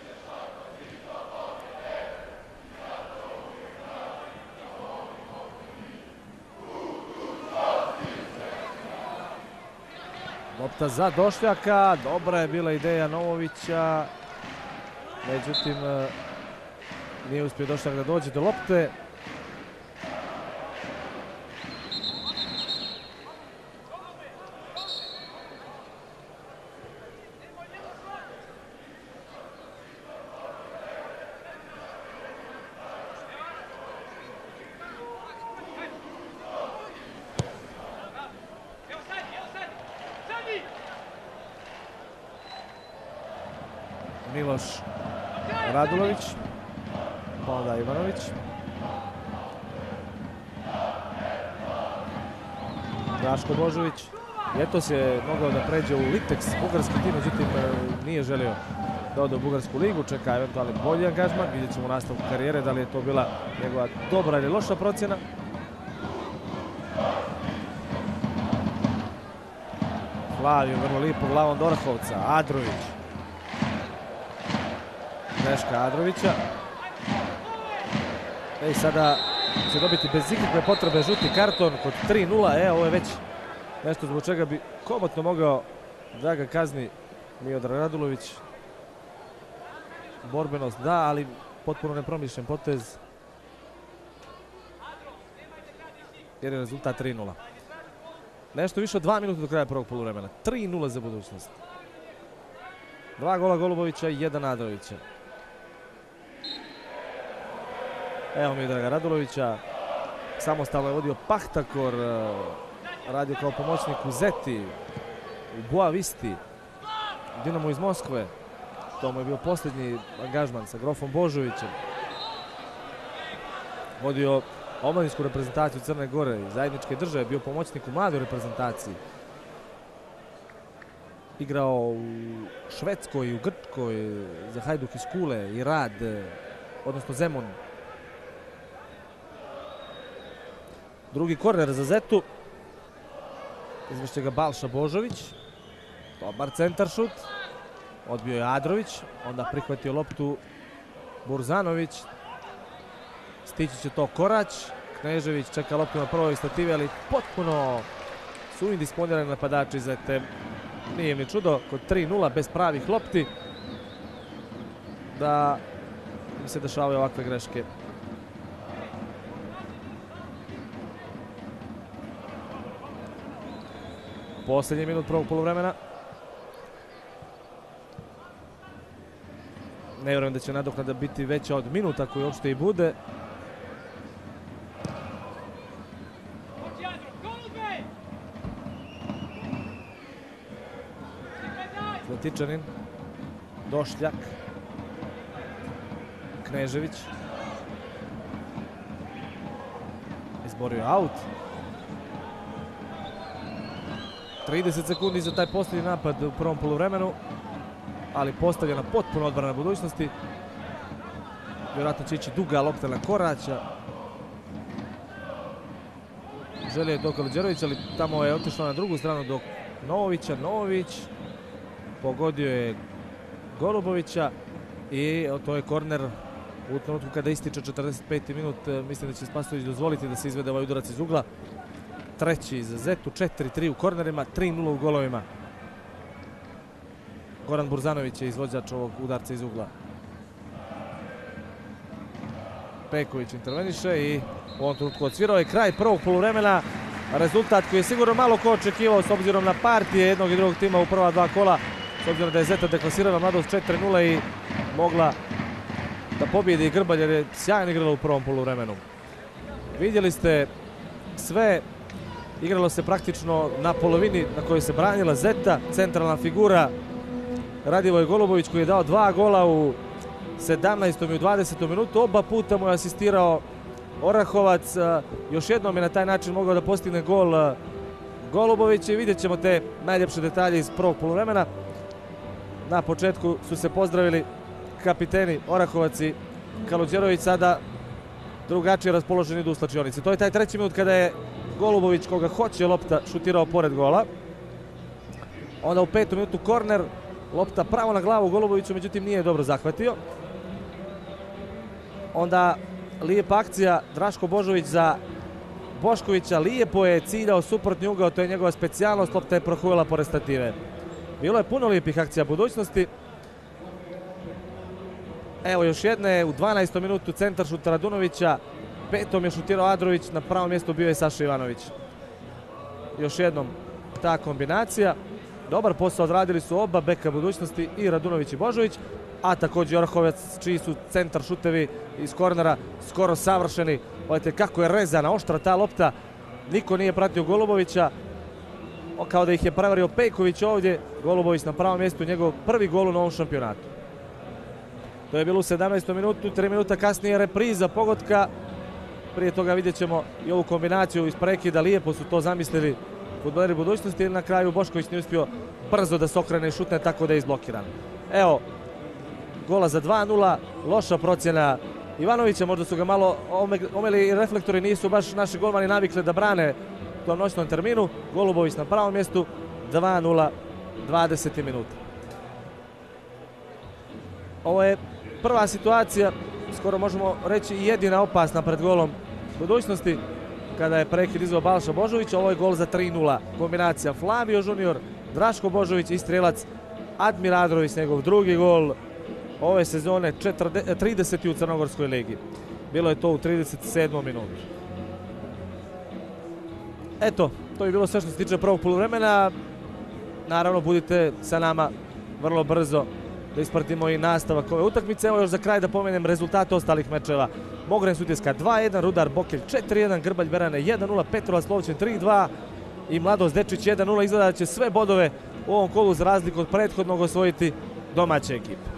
Lopta za Došljaka, dobra je bila ideja Novovića, međutim nije uspio Došljak da dođe do lopte. Miloš Radulović, pa onda Ivanović. Daško Božović. Ljetos je mogao da pređe u Liteks, bugarski tim, međutim nije želio da ode u bugarsku ligu, čeka eventualni bolji angažman. Vidjet ćemo u nastavku karijere da li je to bila njegova dobra ili loša procjena. Flavio vrlo lijepo glavom do Orahovca, Adrović. Greška Adrovića. I sada će dobiti bez ikakve potrebe žuti karton kod tri nula. E, ovo je već nešto zbog čega bi komotno mogao da ga kazni Miodrag Radulović. Borbenost da, ali potpuno nepromišljen potez. Jer je rezultat tri nula. Nešto više od dva minuta do kraja prvog poluvremena. tri nula za budućnost. Dva gola Golubovića i jedan Adrovića. Evo Miodraga Radulovića. Samostalno je vodio Pahtakor. Radio kao pomoćnik u Zeti, u Boa Visti, Dinamo iz Moskve. To mu je bio posljednji angažman sa Grofom Božovićem. Vodio omladinsku reprezentaciju Crne Gore i zajedničke države, bio pomoćnik u mladoj reprezentaciji. igrao u Švedskoj i u Grčkoj za Hajduk iz Kule i Rad, odnosno Zemun. Drugi korner za Zetu. Izvršće ga Balša Božović. Dobar centar šut. Odbio je Adrović. Onda prihvatio loptu Burzanović. Stići će to Korać. Knežević čeka loptu na prvoj stativi, ali potpuno su indisponirani napadači Zete. Nije mi čudo, kod tri nula bez pravih lopti da mi se dešavaju ovakve greške. Posljednji minut prvog poluvremena. Ne vjerujem da će nadoknada biti veća od minuta koji uopšte i bude. Zlatičanin, Došljak, Knežević, izborio aut. trideset sekundi za taj posljednji napad u prvom poluvremenu, ali postavljena potpuno odbrana budućnosti. Vjerojatno će ići duga lopta na Koraća. Želio je do Kaluđerovića, ali tamo je otišla na drugu stranu do Novovića. Novović pogodio je Golubovića i to je korner u trenutku kada ističe četrdeset peti minut. Mislim da će Spasović dozvoliti da se izvede ovaj udarac iz ugla. Treći za Zetu, četiri tri u kornerima, tri nula u golovima. Goran Burzanović je izvođač ovog udarca iz ugla. Peković interveniše i u ovom trenutku odsvirao je kraj prvog poluvremena. Rezultat koji je sigurno malo ko očekivao s obzirom na partije jednog i drugog tima u prva dva kola. S obzirom da je Zeta deklasirala Mladost četiri nula i mogla da pobijedi i Grbalj jer je sjajno igrala u prvom poluvremenu. Vidjeli ste sve. Igralo se praktično na polovini na kojoj se branila Zeta. Centralna figura Radivoj Golubović koji je dao dva gola u sedamnaestom i u dvadesetom minutu. Oba puta mu je asistirao Orahovac. Još jednom je na taj način mogao da postigne gol Golubović i vidjet ćemo te najljepše detalje iz prvog poluvremena. Na početku su se pozdravili kapiteni Orahovac i Kaluđerović, sada drugačije raspoloženi idu u slačionici. To je taj treći minut kada je Golubović, koga hoće lopta, šutirao pored gola. Onda u petom minutu korner, lopta pravo na glavu Goluboviću, međutim nije dobro zahvatio. Onda lijepa akcija, Draško Božović za Boškovića, lijepo je ciljao suprotni ugao, to je njegova specijalnost, lopta je prohujela pored stative. Bilo je puno lijepih akcija budućnosti. Evo još jedne, u dvanaestom minutu centar šuta Radunovića, petom je šutirao Adrović, na pravom mjestu bio je Saša Ivanović. Još jednom ta kombinacija. Dobar posao odradili su oba beka budućnosti, i Radunović i Božović, a također Orahovac, čiji su centar šutevi iz kornera skoro savršeni. Pogledajte kako je rezana, oštra ta lopta. Niko nije pratio Golubovića, kao da ih je prevario Pejković ovdje. Golubović na pravom mjestu, njegov prvi gol u novom šampionatu. To je bilo u sedamnaestom minutu, tri minuta kasnije repriza pogotka. Prije toga vidjet ćemo i ovu kombinaciju iz prekida, lijepo su to zamislili fudbaleri budućnosti, i na kraju Bošković nije uspio brzo da se okrene i šutne tako da je izblokiran. Evo, gola za dva nula, loša procjena Ivanovića, možda su ga malo omeli i reflektori, nisu baš naši golmani navikli da brane u tom noćnom terminu. Golubović na pravom mjestu, dva nula, dvadeseti minut. Ovo je prva situacija, skoro možemo reći i jedina opasna pred golom budućnosti, kada je prekid izveo Balša Božović. Ovo je gol za tri nula. Kombinacija Flavio Junior, Draško Božović i strelac Admir Adrović, njegov drugi gol ove sezone, trideseti u Crnogorskoj ligi. Bilo je to u trideset sedmom minutu. Eto, to je bilo sve što se tiče prvog poluvremena. Naravno, budite sa nama vrlo brzo da ispratimo i nastavak ove utakmice. Evo još za kraj da pomenem rezultate ostalih mečeva. Mogren Sutjeska dva jedan, Rudar Bokelj četiri jedan, Grbalj Berane jedan nula, Petrovac Lovćen tri dva i Mladost Dečić jedan nula. Izgleda da će sve bodove u ovom kolu za razliku od prethodnog osvojiti domaće ekipe.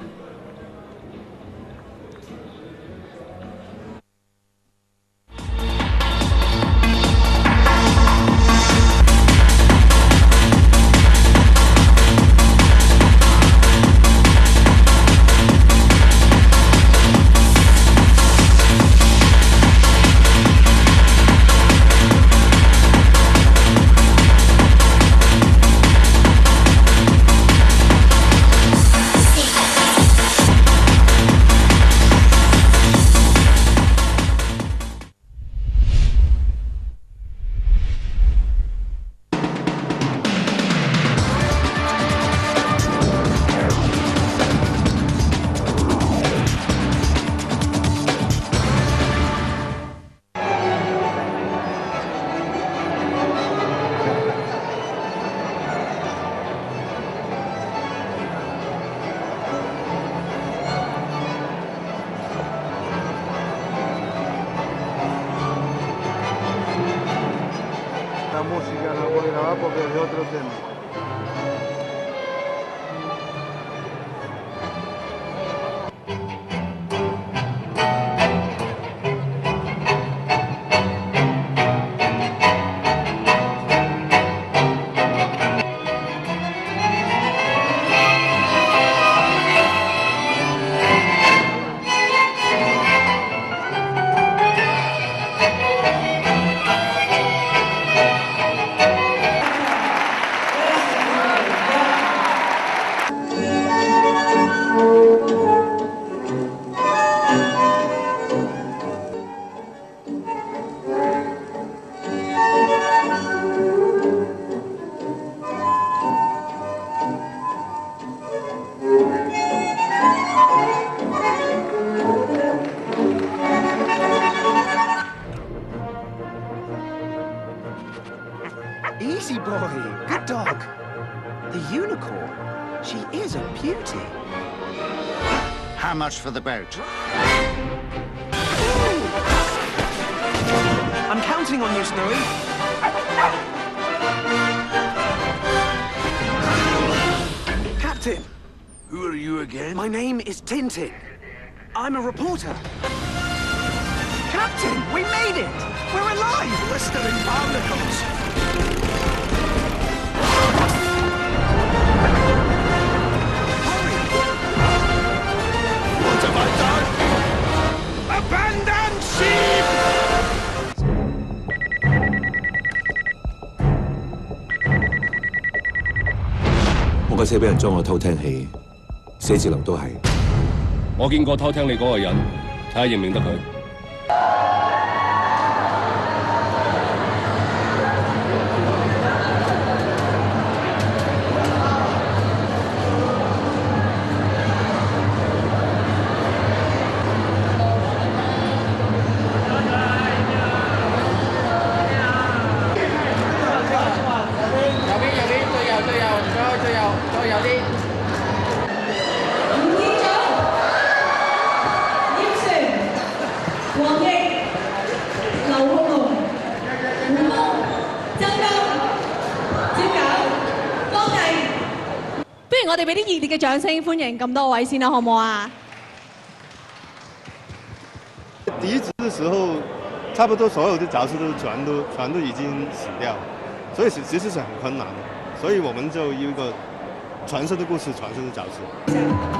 Zapobe i otro teme. Easy boy, good dog. The unicorn, she is a beauty. How much for the boat? I'm counting on you, Snowy. Captain. Who are you again? My name is Tintin. I'm a reporter. Captain, we made it! We're alive! Blistering barnacles! Hurry! What have I done? Abandon ship! 我架車俾人裝咗偷聽器，寫字樓都係。 我見過偷聽你嗰個人，睇下認唔認得佢。 不如我哋俾啲熱烈嘅掌聲歡迎咁多位先啦，好唔好啊？ 移植的时候，差不多所有的角色都全都全都已经死掉，所以其实是很困难的。所以我们就有一个传说的故事，传说的角色。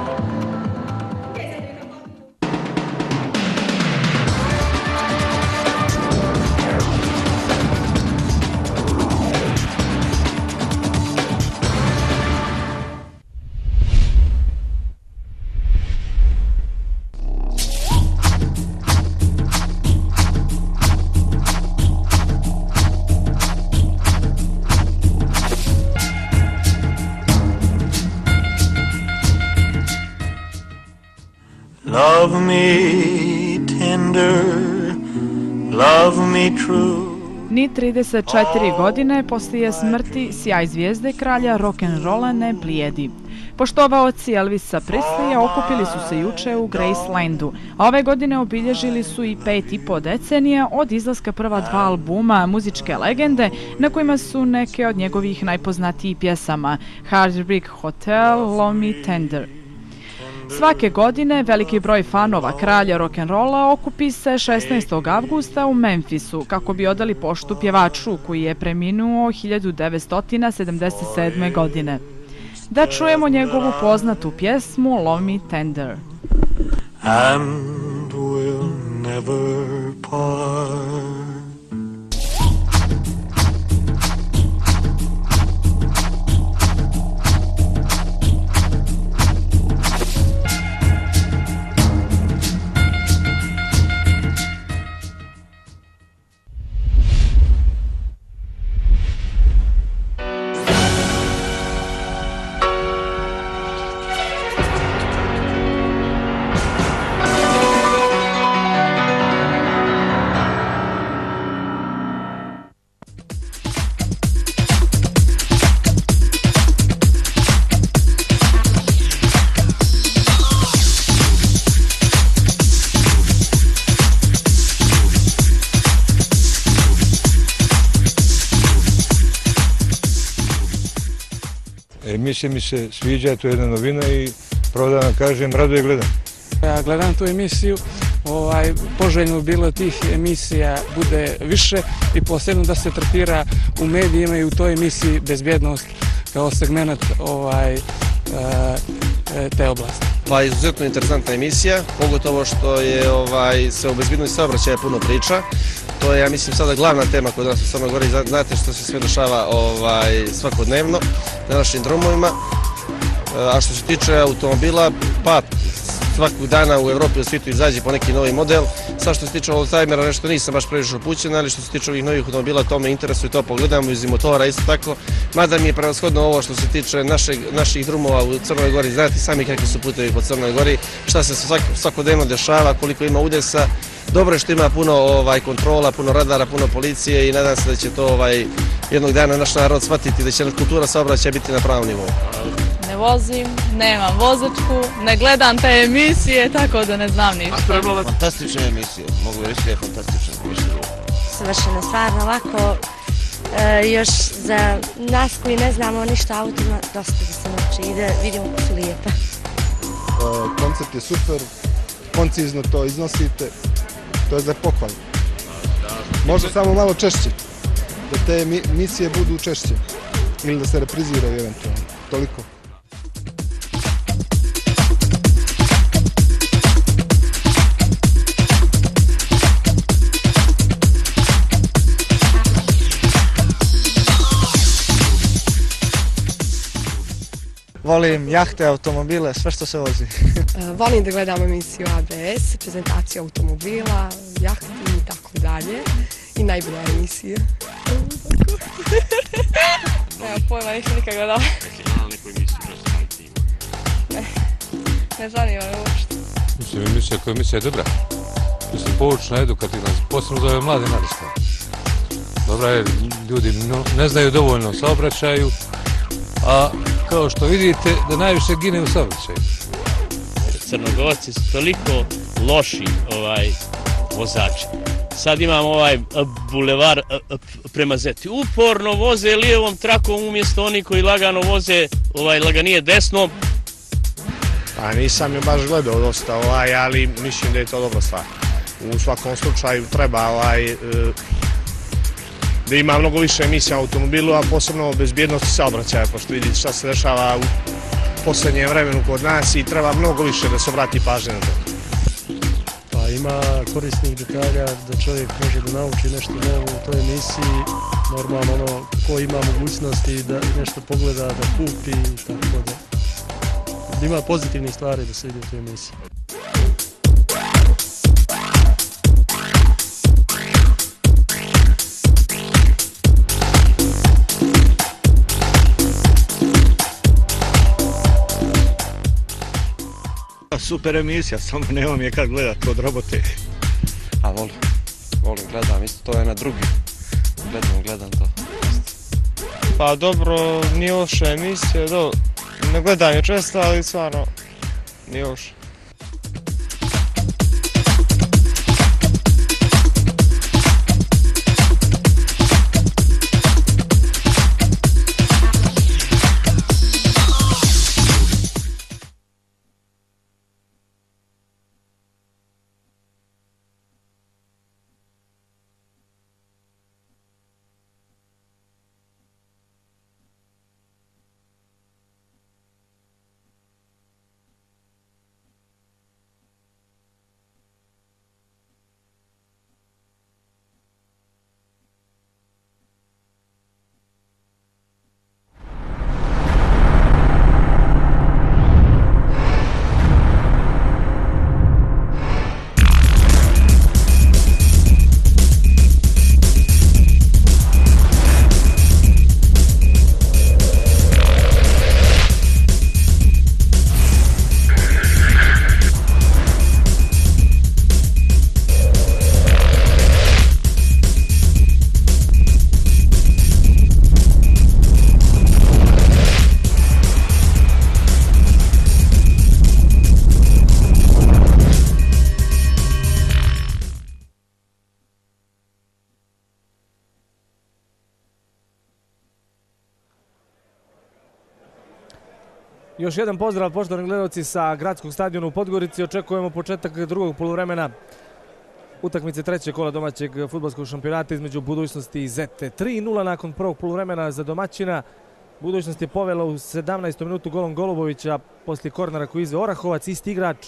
Love me tender, love me true. Ni trideset četiri godine poslije smrti sjaj zvijezde kralja rock'n'rolla ne blijedi. Poštovaoci Elvisa Presleya okupili su se juče u Gracelandu, a ove godine obilježili su i pet i po decenija od izlaska prva dva albuma muzičke legende, na kojima su neke od njegovih najpoznatijih pjesama Heartbreak Hotel, Love Me Tender. Svake godine veliki broj fanova kralja rock'n'rolla okupi se šesnaestog avgusta u Memphisu kako bi odali poštu pjevaču koji je preminuo hiljadu devetsto sedamdeset sedme. godine. Da čujemo njegovu poznatu pjesmu Love Me Tender. And we'll never part. emisija mi se sviđa, to je jedna novina i pravo da vam kažem, rado je gledam. Ja gledam tu emisiju, ovaj, poželjno bilo tih emisija bude više i posebno da se tretira u medijima i u toj emisiji bezbjednost kao segment ovaj, te oblasti. Pa izuzetno interesantna emisija, pogotovo što je ovaj, se o bezbjednosti saobraćaja puno priča. To je, ja mislim, sada glavna tema kod nas u Crnoj Gori. Znate što se sve dešava ovaj, svakodnevno na našim dromovima. A što se tiče automobila, pa svakog dana u Evropi i u svijetu izađe po neki novi model. Sad što se tiče oldtimera, nešto nisam baš previše upućen, ali što se tiče ovih novih automobila, to me interesuje, to pogledamo iz motora isto tako. Mada mi je prevashodno ovo što se tiče našeg, naših drumova u Crnoj Gori. Znate sami kakvi su putevi po Crnoj Gori, šta se svak, svakodnevno dešava, koliko ima udesa. Dobro je što ima puno ovaj, kontrola, puno radara, puno policije i nadam se da će to ovaj, jednog dana naš narod shvatiti, da će kultura saobraćaja biti na pravom nivou. Ne vozim, nemam vozačku, ne gledam te emisije, tako da ne znam ništa. Fantastične emisije, mogu reći da je fantastična emisija. Savršeno, stvarno ovako, e, još za nas koji ne znamo ništa o autima, dosta da se nauči i da vidimo kako su lijepe. E, koncept je super, koncizno to iznosite, to je za pohvalu. Možda samo malo češće, da te emisije budu češće ili da se repriziraju eventualno, toliko. Volim jahte, automobile, sve što se vozi. Volim da gledam emisiju A B S, prezentaciju automobila, jahti i tako dalje. I najbolja emisija. Nema pojma, nisam nikad gledala. Ne, ne zanima me uopšte. Mislim, emisija koja emisija je dobra. Mislim, poučna, edukativna, posebno za ove mlade naraštaje. Dobra je, ljudi ne znaju dovoljno o saobraćaju, a kao što vidite da najviše gine u saobraćaju. Crnogorci su toliko loši ovaj, vozači. Sad imamo ovaj bulevar prema Zeti. Uporno voze lijevom trakom umjesto oni koji lagano voze ovaj, laganije desnom. Pa nisam je baš gledao dosta, ovaj, ali mislim da je to dobra stvar. U svakom slučaju treba ovaj, da ima mnogo više emisija u automobilu, a posebno o bezbjednosti saobraćaja, pošto vidite šta se dešava u posljednjem vremenu kod nas i treba mnogo više da se obrati pažnje na to. Pa ima korisnih detalja da čovjek može da nauči nešto novo u toj emisiji, normalno ono ko ima mogućnosti da nešto pogleda, da kupi, tako da, da ima pozitivnih stvari da se vidi u toj emisiji. Super emisija, samo nemam je kad gledat kod robote. A volim, volim, gledam, isto to je na drugi. Gledam, gledam to. Pa dobro, nije loša emisija, do, ne gledam je često, ali stvarno nije loša. Još jedan pozdrav, poštovani gledalci sa gradskog stadiona u Podgorici. Očekujemo početak drugog poluvremena utakmice trećeg kola domaćeg fudbalskog šampionata između Budućnosti i Zete. tri nula nakon prvog poluvremena za domaćina. Budućnost je povela u sedamnaestom minutu golom Golubovića poslije kornera koji izve Orahovac, isti igrač.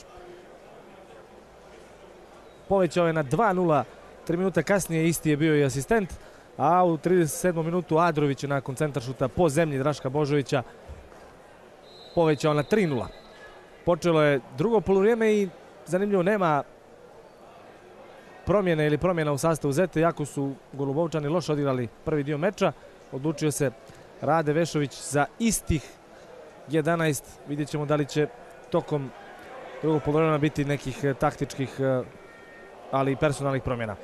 Povećao je na dva nula, tri minuta kasnije isti je bio i asistent, a u trideset sedmom minutu Adrović je nakon centaršuta po zemlji Draška Božovića povećao na tri nula. Počelo je drugo poluvrijeme i zanimljivo nema promjene ili promjena u sastavu Zete, jako su Golubovčani loše odigrali prvi dio meča. Odlučio se Rade Vešović za istih jedanaest. Vidjet ćemo da li će tokom drugog poluvremena biti nekih taktičkih, ali i personalnih promjena.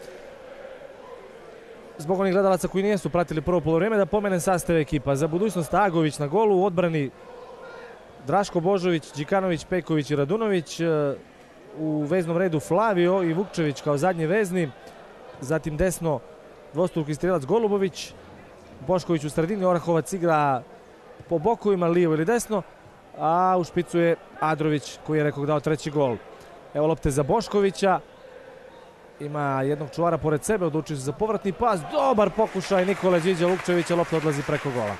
Zbog onih gledalaca koji nisu pratili prvo poluvreme, da pomene sastav ekipa. Za Budućnost Agović na golu, u odbrani Draško Božović, Đikanović, Pejković i Radunović. U veznom redu Flavio i Vukčević kao zadnji vezni. Zatim desno dvostruki strelac Golubović. Bošković u sredini, Orahovac igra po bokovima, lijevo ili desno. A u špicu je Adrović koji je, rekao, dao treći gol. Evo lopte za Boškovića. Ima jednog čuvara pored sebe, odlučio se za povratni pas. Dobar pokušaj Nikole Điđa Vukčevića, lopta odlazi preko gola.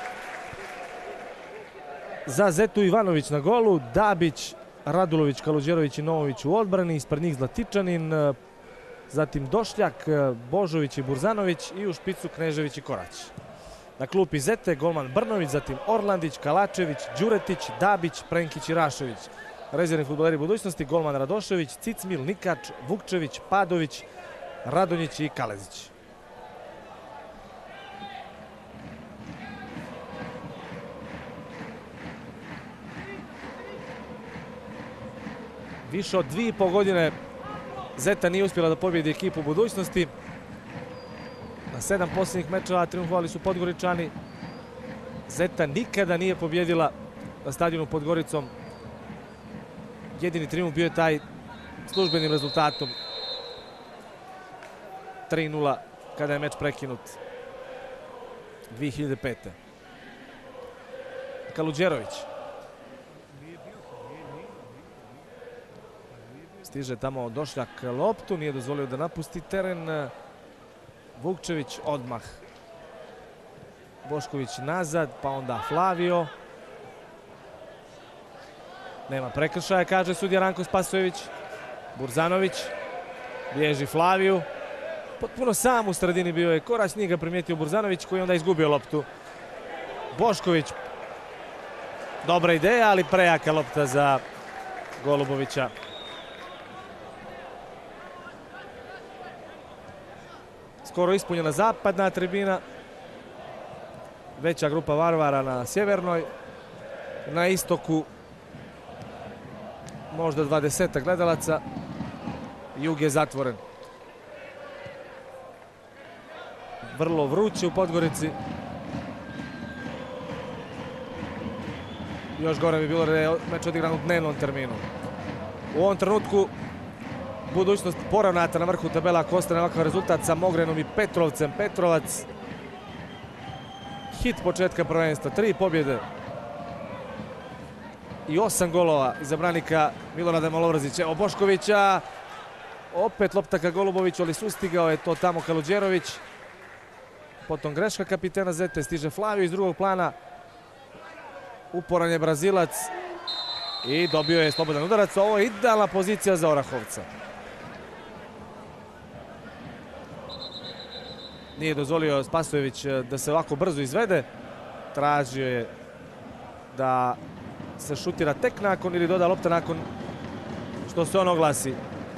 Za Zetu Ivanović na golu, Dabić, Radulović, Kaluđerović i Novović u odbrani, ispred njih Zlatičanin, zatim Došljak, Božović i Burzanović i u špicu Knežević i Korać. Na klupi Zete golman Brnović, zatim Orlandić, Kalačević, Đuretić, Dabić, Prenkić i Rašević. Rezervni fudbaleri Budućnosti golman Radošević, Cicmil, Nikač, Vukčević, Padović, Radonjić i Kalezić. Više od dvije i po godine Zeta nije uspjela da pobjedi ekipu Budućnosti. Na sedam posljednjih mečeva triumfovali su Podgoričani. Zeta nikada nije pobjedila na stadionu pod Goricom. Jedini triumf bio je taj službenim rezultatom tri nula kada je meč prekinut dvije hiljade pete. Kaluđerović. Stiže tamo Došljak loptu, nije dozvolio da napusti teren. Vukčević odmah. Bošković nazad, pa onda Flavio. Nema prekršaja, kaže sudija Ranko Spasojević. Burzanović bježi Flaviju. Potpuno sam u sredini bio je Korać, nije ga primijetio Burzanović koji onda izgubio loptu. Bošković. Dobra ideja, ali prejaka lopta za Golubovića. Skoro ispunjena zapadna tribina. Veća grupa Varvara na sjevernoj. Na istoku možda dvadesetak gledalaca. Jug je zatvoren. Vrlo vruće u Podgorici. Još gore bi bilo da je meč odigran u dnevnom terminu. U ovom trenutku Budućnost poravnata na vrhu tabela ako ostane ovakav rezultat sa Mogrenom i Petrovcem. Petrovac hit početka prvenstva, tri pobjede i osam golova iza branika Milorada Malovrzića. Evo Boškovića, opet lopta ka Goluboviću, ali sustigao je to tamo Kaluđerović. Potom greška kapitena Zete, stiže Flavio iz drugog plana. Uporan je Brazilac i dobio je slobodan udarac. Ovo je idealna pozicija za Orahovca. Nije dozvolio Spasojević da se ovako brzo izvede. Tražio je da se šutira tek nakon ili doda lopta nakon što se on oglasi.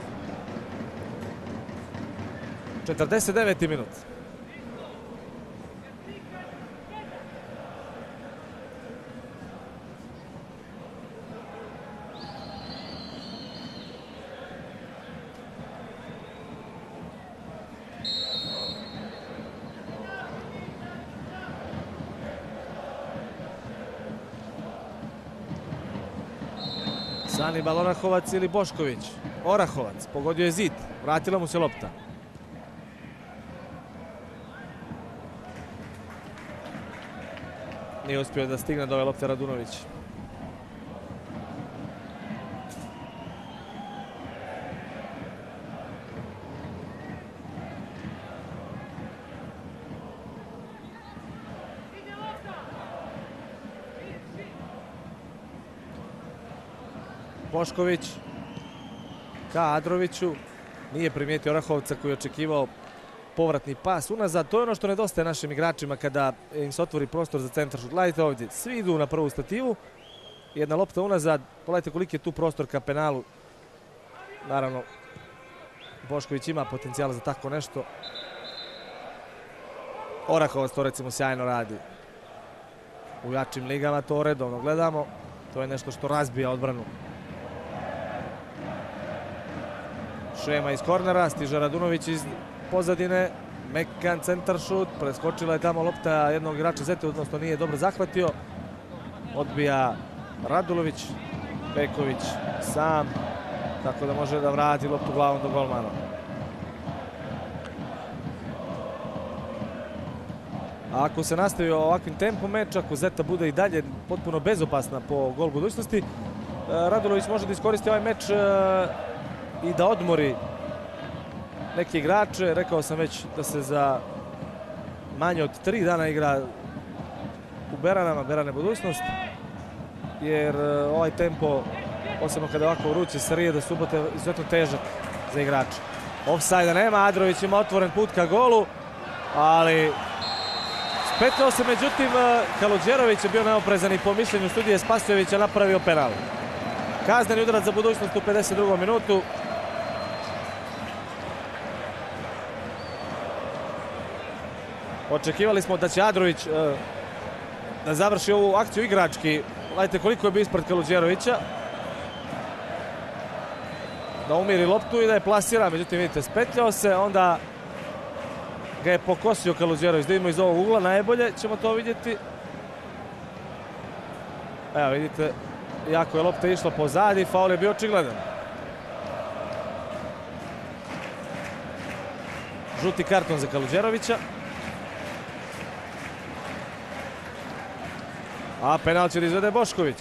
četrdeset deveti minut. Sanibal Orahovac ili Bošković. Orahovac, pogodio je zid, vratila mu se lopta. Nije uspio da stigne do ove lopte Radunović. Bošković ka Adroviću. Nije primijetio Orahovca koji je očekivao povratni pas unazad. To je ono što nedostaje našim igračima kada im se otvori prostor za centar šut. Gledajte ovdje, svi idu na prvu stativu. Jedna lopta unazad. Pogledajte koliki je tu prostor ka penalu. Naravno, Bošković ima potencijal za tako nešto. Orahovac to recimo sjajno radi. U jačim ligama to redovno gledamo. To je nešto što razbija odbranu. Šema iz kornera, stiže Radunović iz pozadine. Mekan centar šut, preskočila je tamo lopta jednog igrača Zete, odnosno nije dobro zahvatio. Odbija Radulović, Peković sam, tako da može da vrati loptu glavom do golmana. A ako se nastavi ovakvim tempom meča, ako Zeta bude i dalje potpuno bezopasna po gol budućnosti, Radulović može da iskoristi ovaj meč i da odmori neke igrače. Rekao sam već da se za manje od tri dana igra u Beranama, Berane budućnost, jer ovaj tempo, posebno kada ovako vruće srijede, subote, izuzetno težak za igrače. Ofsajda nema, Adrović ima otvoren put ka golu, ali spetao se, međutim Kaluđerović je bio neoprezan i po mišljenju studije Spasojevića napravio penal. Kazneni udarac za budućnost u pedeset drugom minutu. Očekivali smo da će Adrović da završi ovu akciju igrački. Gledajte koliko je bio ispred Kaluđerovića. Da umiri loptu i da je plasira, međutim vidite spetljao se, onda ga je pokosio Kaluđerović. Da vidimo iz ovog ugla, najbolje ćemo to vidjeti. Evo vidite, jako je lopta išla pozadi, faul je bio očigledan. Žuti karton za Kaluđerovića. A penal će da izvede Bošković.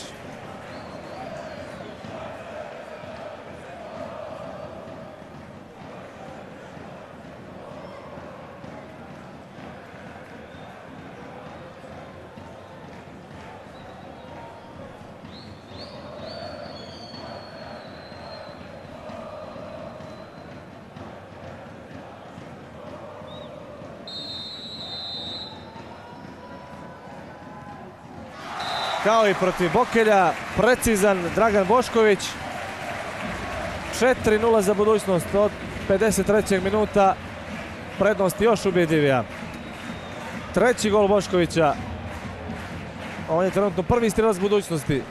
Kao i protiv Bokelja, precizan Dragan Bošković. četiri nula za budućnost od pedeset trećeg minuta. Prednost još ubjedljivija. Treći gol Boškovića. On je trenutno prvi strelac budućnosti.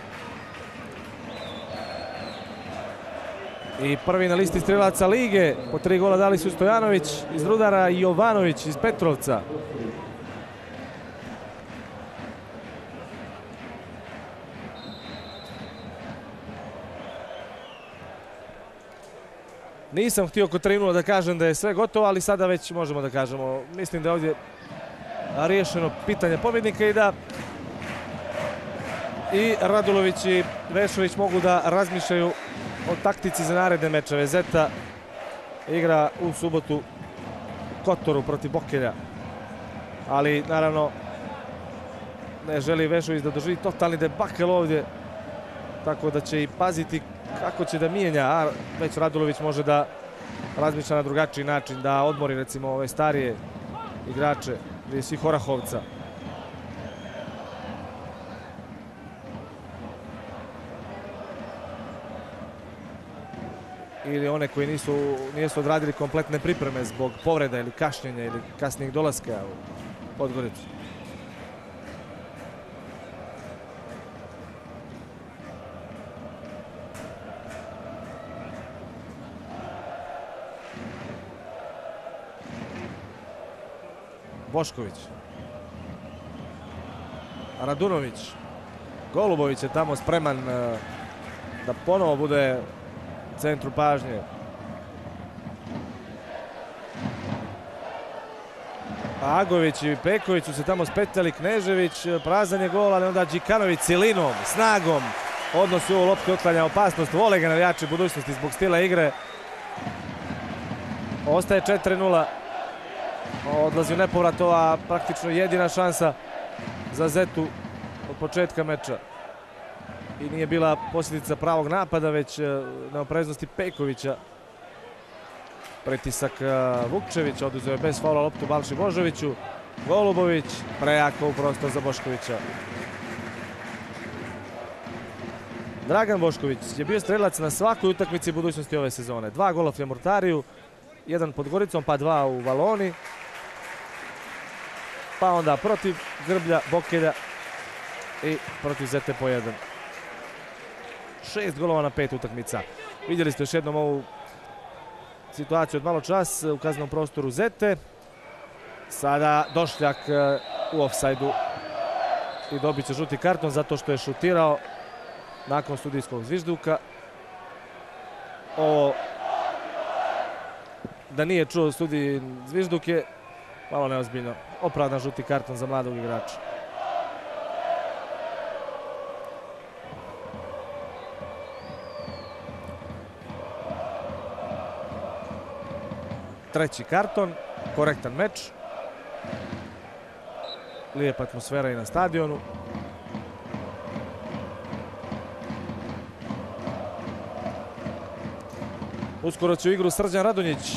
I prvi na listi strelaca lige. Po tri gola dali su Stojanović iz Rudara i Jovanović iz Petrovca. Nisam htio oko tri nula da kažem da je sve gotovo, ali sada već možemo da kažemo. Mislim da je ovdje riješeno pitanje pobjednika i da i Radulović i Vešović mogu da razmišljaju o taktici za naredne mečeve. Zeta igra u subotu u Kotoru protiv Bokelja, ali naravno ne želi Vešović da doživi totalni debakl ovdje, tako da će i paziti kako će da mijenja, a već Radulović može da razmišlja na drugačiji način, da odmori recimo ove starije igrače, prije svih Orahovca. Ili one koji nisu, nisu odradili kompletne pripreme zbog povreda ili kašnjenja ili kasnijeg dolaska u Podgoricu. Bošković. Radunović. Golubović je tamo spreman da ponovo bude u centru pažnje. Agović i Peković su se tamo spetljali. Knežević, prazan je gol, ali onda Đikanović silinom, snagom odnosi ovu loptu, otklanja opasnost. Vole ga navijači budućnosti zbog stila igre. Ostaje četiri nula. Odlazi u nepovrat, ova praktično jedina šansa za Zetu od početka meča. i nije bila posljedica pravog napada, već neopreznosti Pejkovića. Pritisak Vukčevića, oduzeo je bez faula loptu Balši Božoviću. Golubović, prejako u prostor za Boškovića. Dragan Bošković je bio strelac na svakoj utakmici budućnosti ove sezone. Dva gola Fjemurtariju, jedan pod Goricom, pa dva u Valoni. Pa onda protiv Grblja, Bokelja i protiv Zete po jedan. Šest golova na pet utakmica. Vidjeli ste još jednom ovu situaciju od malo čas u kaznenom prostoru Zete. Sada Došljak u ofsajdu i dobit će žuti karton zato što je šutirao nakon sudijskog zvižduka. Ovo da nije čuo sudij zvižduk je malo neozbiljno. Opravdan žuti karton za mladog igrača. Treći karton, korektan meč. Lijepa atmosfera i na stadionu. Uskoro će u igru Srđan Radonjić.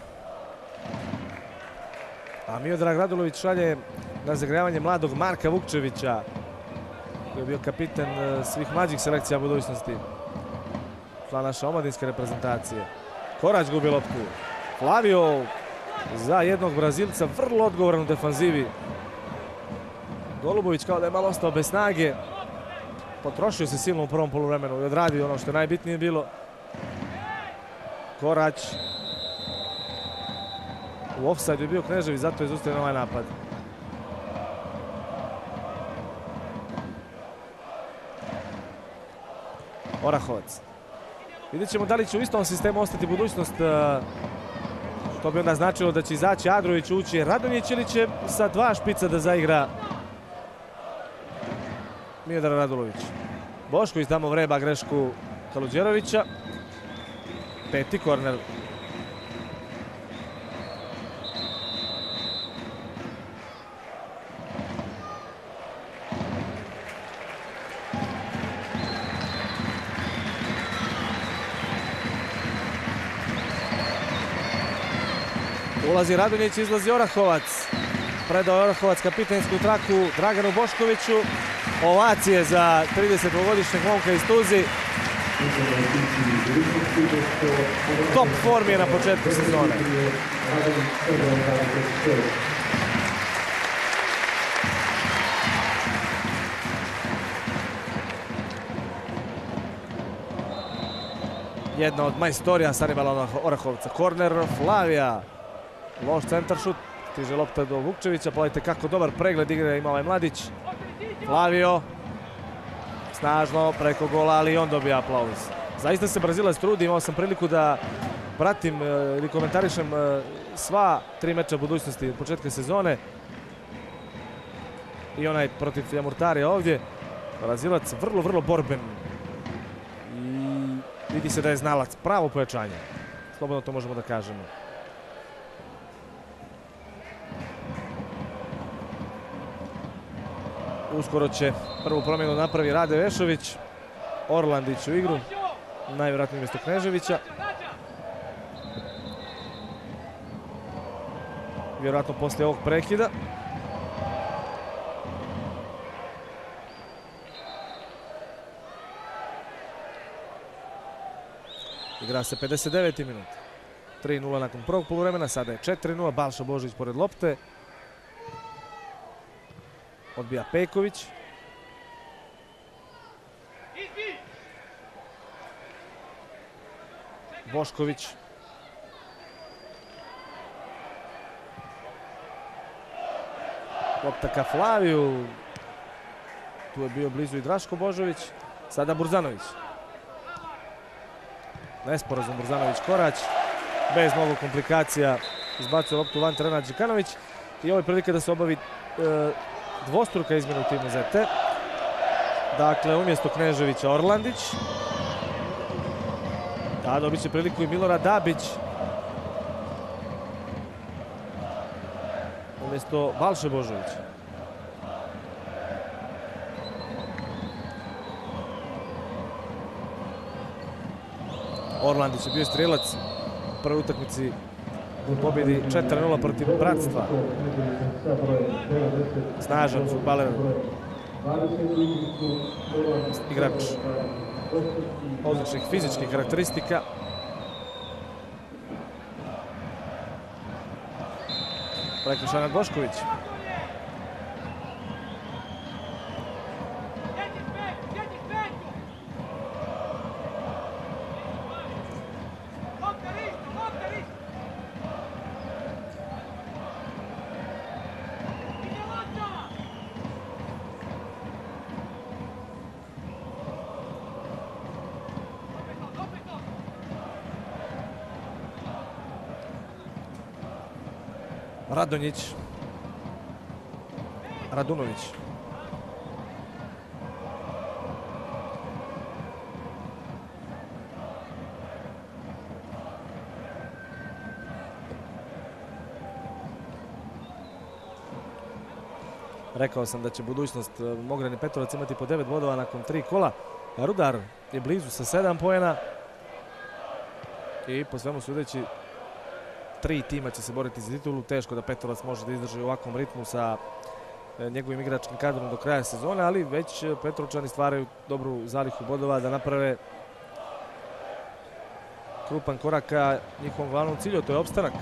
A Miodrag Radulović šalje na zagrijavanje mladog Marka Vukčevića, koji je bio kapiten svih mlađih selekcija budućnosti. Član naše omladinske reprezentacije. Korać gubi loptu. Flavio za jednog Brazilca, vrlo odgovoran u defanzivi. Golubović kao da je malo ostao bez snage. Potrošio se silno u prvom poluvremenu i odradio ono što je najbitnije bilo. Korać. U ofsajdu je bio Knežević, zato je zaustavljen ovaj napad. Orahovac. Vidjet ćemo da li će u istom sistemu ostati budućnost. To bi onda značilo da će izaći Adrović, ući Radonjić ili će sa dva špica da zaigra Miodrag Radulović. Bošković tamo vreba grešku Kaluđerovića. Peti korner. Ulazi Radonjić, izlazi Orahovac. Predao Orahovac kapitensku traku Draganu Boškoviću. Ovacije za tridesetogodišnjeg momka iz Tuzi. Top form je na početku sezone. Jedna od majstorija Sanibala Orahovca. Korner Flavija. Loš centar šut. Stiže lopta do Vukčevića. Pogledajte kako dobar pregled igre ima ovaj mladić. Flavio. Snažno preko gola, ali on dobija aplauz. Zaista se Brazilac trudi. Imao sam priliku da pratim ili komentarišem sva tri meča budućnosti od početka sezone. I onaj protiv Fjemurtarija ovdje. Brazilac vrlo, vrlo borben. I vidi se da je znalac. Pravo pojačanje. Slobodno to možemo da kažemo. Uskoro će prvu promjenu napravi Rade Vešović. Orlandić u igru. Najvjerojatnije mjesto Kneževića. Vjerojatno poslije ovog prekida. Igra se pedeset deveti minut. tri nula nakon prvog poluvremena. Sada je četiri nula. Balša Božović pored lopte. Odbija Pejković. Bošković. Lopta ka Flaviju. Tu je bio blizu i Draško Božović. Sada Burzanović. Nesporazum Burzanović-Korać. Bez mnogo komplikacija izbacuje loptu van terena Đikanović. I ovo je prilika da se obavi e, dvostruka izmjena u timu Zete. Dakle, umjesto Kneževića Orlandić. Da, dobit će priliku i Milorad Dabić. Umjesto Balše Božovića. Orlandić je bio strijelac u prvoj utakmici u pobjedi četiri nula protiv Bratstva. Snažan fudbaler, igrač odličnih fizičkih karakteristika. Prekršaj nad Bošković. Radonjić, Radunović. Rekao sam da će budućnost Mogran i Petrovac imati po devet bodova nakon tri kola. Rudar je blizu sa sedam poena i po svemu sudeći tri tima će se boriti za titulu. Teško da Petrovac može da izdrži u ovakvom ritmu sa njegovim igračkim kadrom do kraja sezone, ali već Petrovčani stvaraju dobru zalihu bodova da naprave krupan korak ka njihovom glavnom cilju, to je opstanak.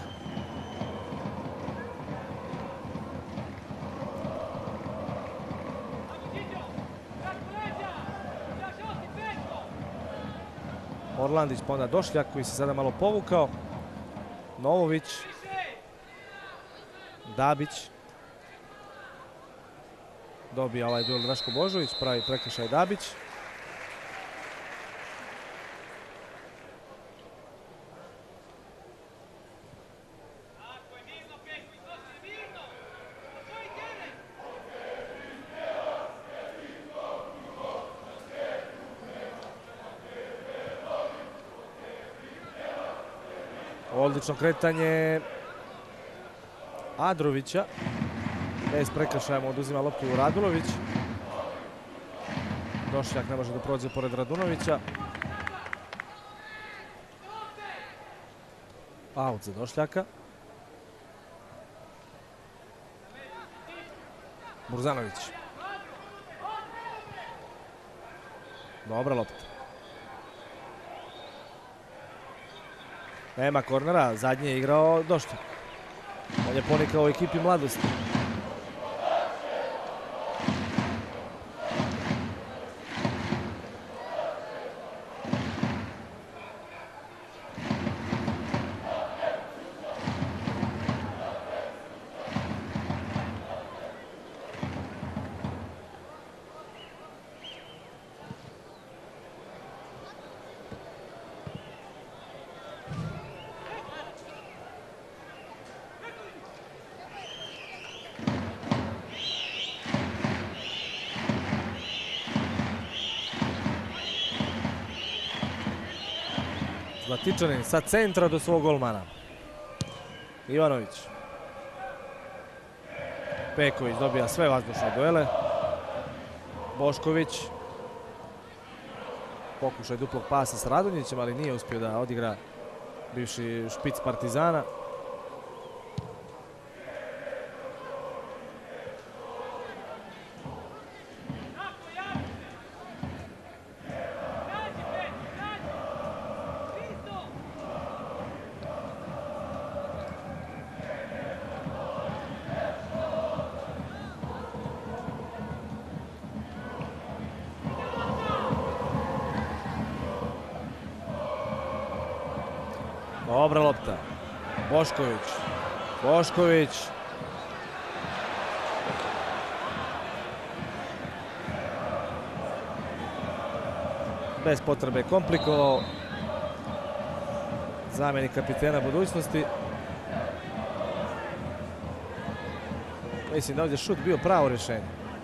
Orlandić pa onda Došljak koji se sada malo povukao. Novović, Dabić, dobija ovaj duel Draško Božović, pravi prekršaj Dabić. Odlično kretanje Adrovića. Bez prekršaja mu oduzima loptu Radulović. Došljak ne može da prođe pored Radunovića. Aut za Došljaka. Burzanović. Dobra lopta. Nema kornera, zadnji je igrao Došljak. On je ponikao u ekipi Mladosti. Zlatičanin sa centra do svog golmana. Ivanović. Peković dobija sve vazdušne duele. Bošković. Pokušaj duplog pasa sa Radonjićem, ali nije uspio da odigra bivši špic Partizana. Dobra lopta. Bošković. Bošković. Bez potrebe komplikovao. Zamjenik kapitena budućnosti. Mislim da ovdje šut bio pravo rješenje.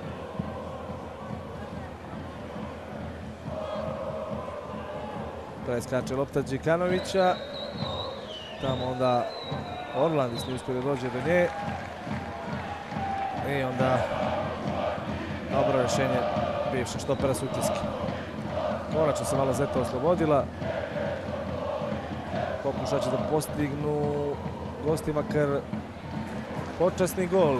Preskače lopta Đikanovića. Tamo onda Orlandić ne uspio da dođe do nje. I onda dobro rješenje bivšeg štopera Sutjeski. Konačno se malo Zeta oslobodila. Pokušat će da postignu gosti makar počasni gol.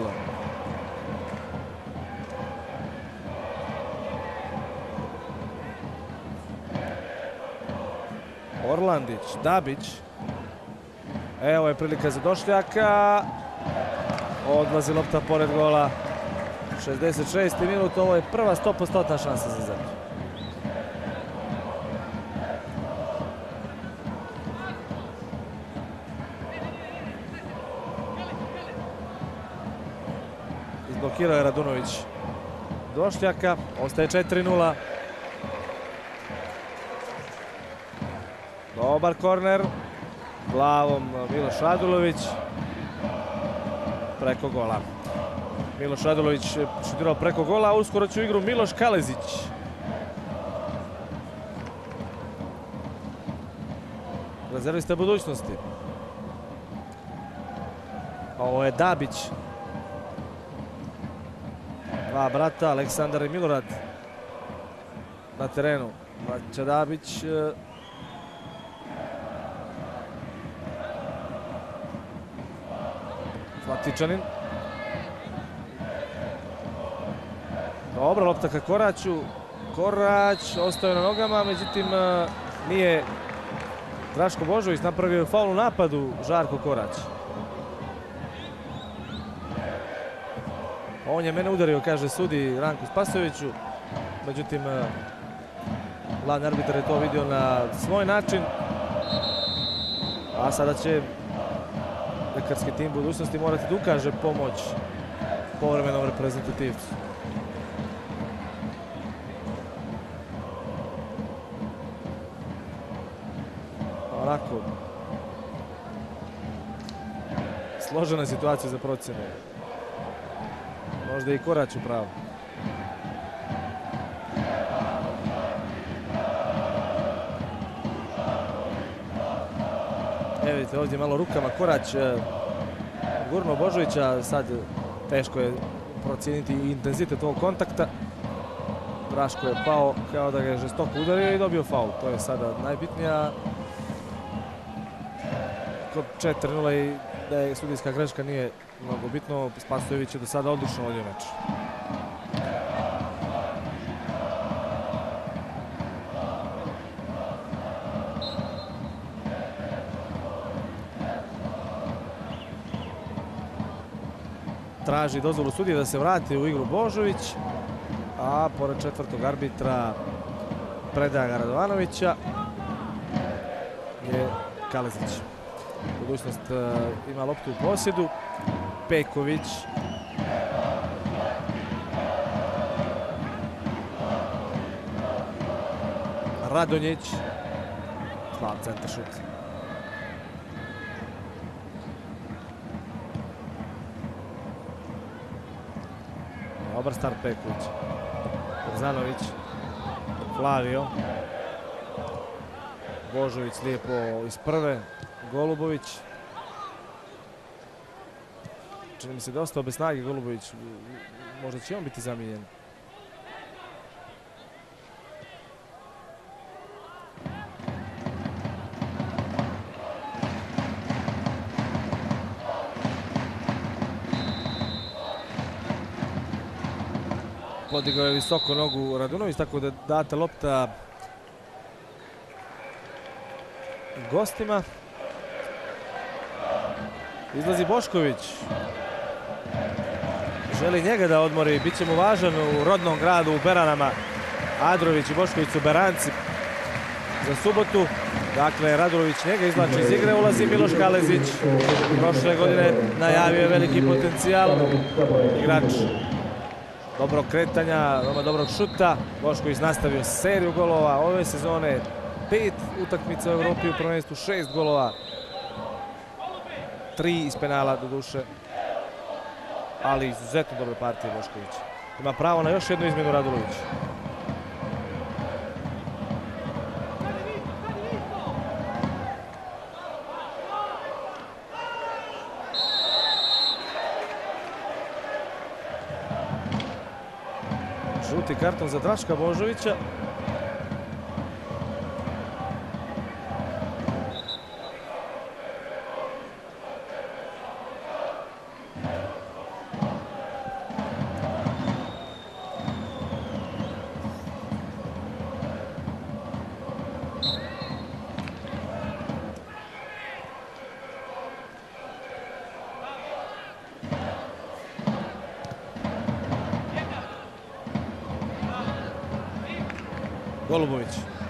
Orlandić, Dabić. Evo je prilika za Došljaka. Odlazi lopta pored gola. šezdeset šesti minut, ovo je prva sto posto šansa za Zet. Izblokirao je Radunović Došljaka, ostaje četiri nula. Dobar korner, glavom Miloš Radulović, preko gola. Miloš Radulović šutirao preko gola, a uskoro će u igru Miloš Kalezić. Rezervista budućnosti. Ovo je Dabić. Dva brata, Aleksandar i Milorad na terenu. Braća Dabić. Zlatičanin. Dobra lopta ka Koraću. Korać ostaje na nogama, međutim nije Draško Božović napravio faul u napadu. Žarko Korać. On je mene udario, kaže sudi Ranku Spasojeviću. Međutim, glavni arbitar je to vidio na svoj način. A sada će pekarski tim budućnosti morati da ukaže pomoć povremenom reprezentativcu. Onako složena situacija za procjenu. Možda i Korać u pravu. Evo vidite, ovdje malo rukama Korać gurno Božovića, sad teško je procijeniti intenzitet ovog kontakta. Draško je pao kao da ga je žestoko udario i dobio faul. To je sada najbitnija. Kod četiri nula i da je sudijska greška nije mnogo bitno. Spasojević je do sada odlično vodio meč. Traži dozvolu sudije da se vrati u igru Božović, a pored četvrtog arbitra Predraga Radovanovića je Kalezić. Budućnost ima loptu u posjedu. Peković. Radonjić. Slab centar šut. Dobar start Peković. Brzanović. Flavio. Božović lijepo iz prve. Golubović. Čini mi se dosta bez snage Golubović. Možda će on biti zamijenjen. Podigao je visoko nogu Radunović, tako da data lopta gostima. Izlazi Bošković. Želi njega da odmori, bit će mu važan u rodnom gradu u Beranama. Adrović i Bošković su Beranci za subotu. Dakle, Radulović njega izvlači iz igre, ulazi Miloš Kalezić. Prošle godine najavio je veliki potencijal. Igrač dobrog kretanja, veoma dobrog šuta. Bošković nastavio seriju golova ove sezone. Pet utakmica u Evropi u prvenstvu, šest golova. Tri iz penala do duše. Ali izuzetno dobre partije Bošković. Ima pravo na još jednu izmjenu Radulović. Žuti karton za Draška Božovića. Golubović.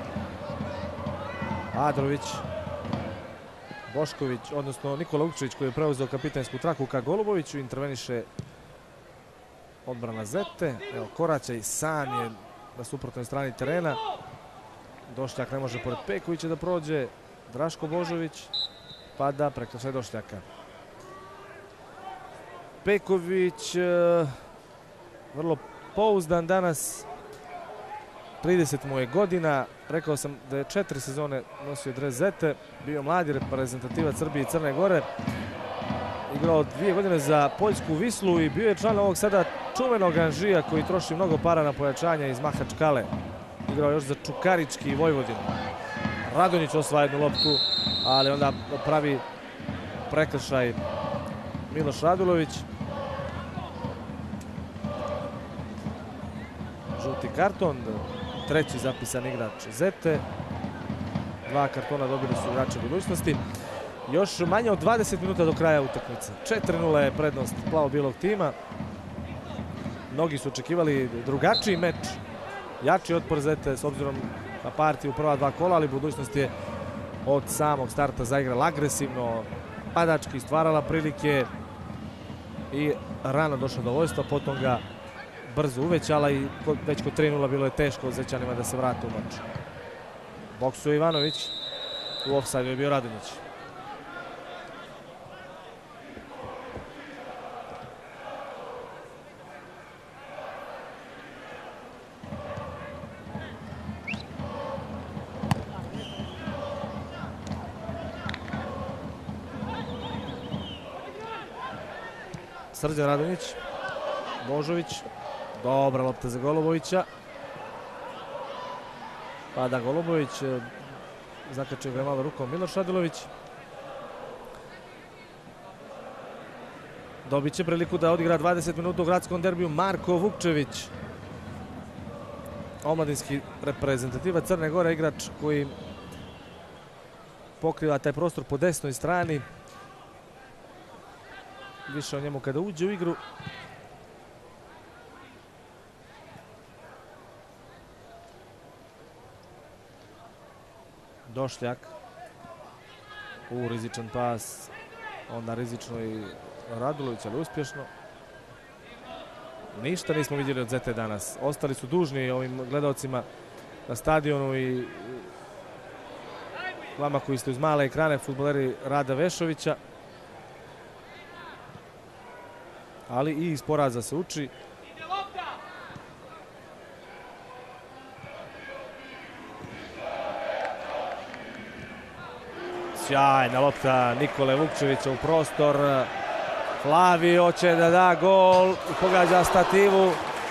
Adrović. Bošković, odnosno Nikola Vukčević koji je preuzeo kapitensku traku ka Goluboviću. Interveniše odbrana Zete. Evo, Koraćaj sam je na suprotnoj strani terena. Došljak ne može pored Pekovića da prođe. Draško Božović pada preko sve Došljaka. Peković vrlo pouzdan danas. trideset mu je godina. Rekao sam da je četiri sezone nosio dres Zete. Bio mladi reprezentativac Srbije i Crne Gore. Igrao dvije godine za Poljsku Vislu i bio je član ovog sada čuvenog Anžija koji troši mnogo para na pojačanja iz Mahačkale. Igrao još za Čukarički i Vojvodinu. Radonjić osvaja jednu loptu, ali onda pravi prekršaj Miloš Radulović. Žuti karton, treći zapisan igrač Zete. Dva kartona dobili su igrače budućnosti. Još manje od dvadeset minuta do kraja utakmice. četiri nula je prednost plavo-bilog tima. Mnogi su očekivali drugačiji meč, jači otpor Zete s obzirom na partiju u prva dva kola, ali budućnost je od samog starta zaigrala agresivno, padački, stvarala prilike i rano došla do vojstva, potom ga brzo uvećala i već kod tri nula bilo je teško Zećanima da se vrate u mač. Boksuje Ivanović, u ofsajdu je bio Radonjić. Srđan Radonjić, Božović, dobra lopta za Golubovića. Pada Golubović, zakačio ga je malo rukom Miloš Radulović. Dobit će priliku da odigra dvadeset minuta u gradskom derbiju Marko Vukčević. Omladinski reprezentativac Crne Gore, igrač koji pokriva taj prostor po desnoj strani. Više o njemu kada uđe u igru. Došljak. U rizičan pas. Onda rizično i Radulović, ali uspješno. Ništa nismo vidjeli od Zete danas. Ostali su dužni ovim gledalcima na stadionu i vama koji ste uz male ekrane, fudbaleri Rada Vešovića. Ali i iz poraza se uči. Sjajna lopta Nikole Vukčevića u prostor. Flavio hoće da da gol i pogađa stativu.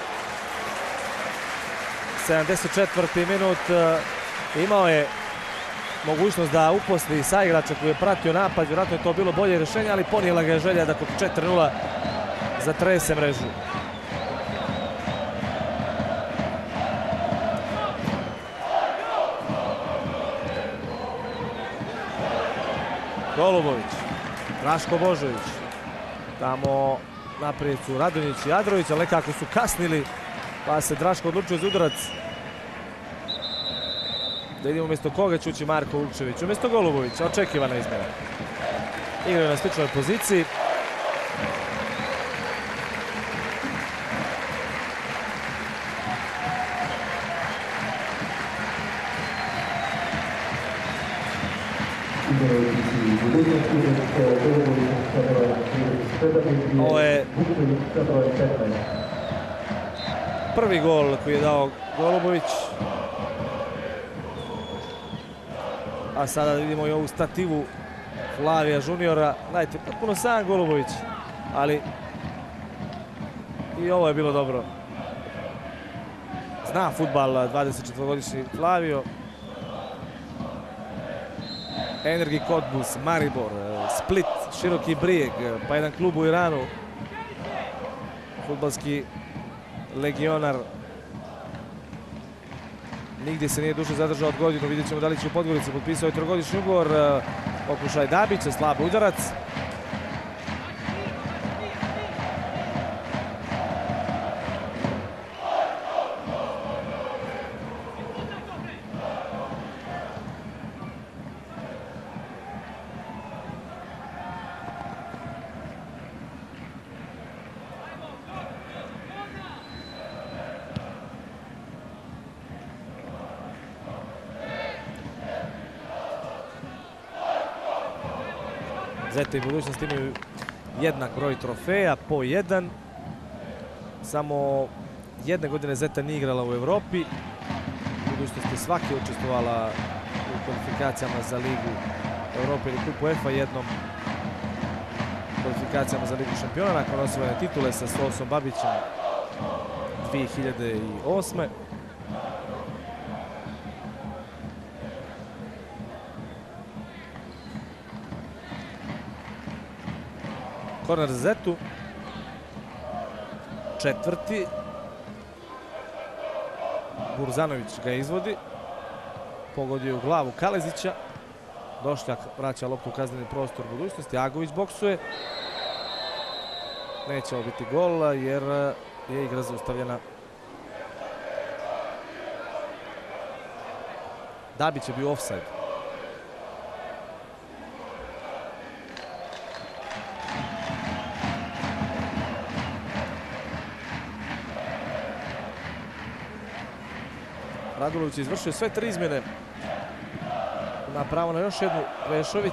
sedamdeset četvrti minut. Imao je mogućnost da uposli saigrača koji je pratio napad. Vjerojatno je to bilo bolje rješenje, ali ponijela ga je želja da kod četiri nula zatrese mrežu. Golubović, Draško Božović, tamo naprijed su Radonjić i Adrović, ali nekako su kasnili, pa se Draško odlučio za udarac. Da vidimo umjesto koga će ući Marko Vukčević, umjesto Golubovića, očekivana izmjena. Igraju na sličnoj poziciji. Ovo je prvi gol koji je dao Golubović. A sada vidimo i ovu stativu Flavija Juniora. Gledajte, potpuno sam Golubović, ali i ovo je bilo dobro. Zna fudbal dvadesetčetvorogodišnji Flavio. Energi Cottbus, Maribor, Split, Široki Brijeg, pa jedan klub u Iranu. Fudbalski legionar. Nigdje se nije duže zadržao od godinu. Vidjet ćemo da li će u Podgorici potpisao i trogodišnji ugovor. Pokušaj Dabića, slab udarac. Zeta i Budućnost imaju jednak broj trofeja, po jedan. Samo jedne godine Zeta nije igrala u Evropi. Budućnost je svake učestvovala u kvalifikacijama za Ligu Evrope ili Kupu UEFA, jednom kvalifikacijama za Ligu šampiona nakon osvojene titule sa Sosom Babićem dvije hiljade osme. Korner za Zetu. Četvrti. Burzanović ga izvodi. Pogodio u glavu Kalezića. Došljak vraća loptu u kazneni prostor Budućnosti. Agović boksuje. Neće ovo biti gol jer je igra zaustavljena. Dabić je bio ofsajd. Radulović je izvršio sve tri izmjene. Ima pravo na još jednu. Vešović.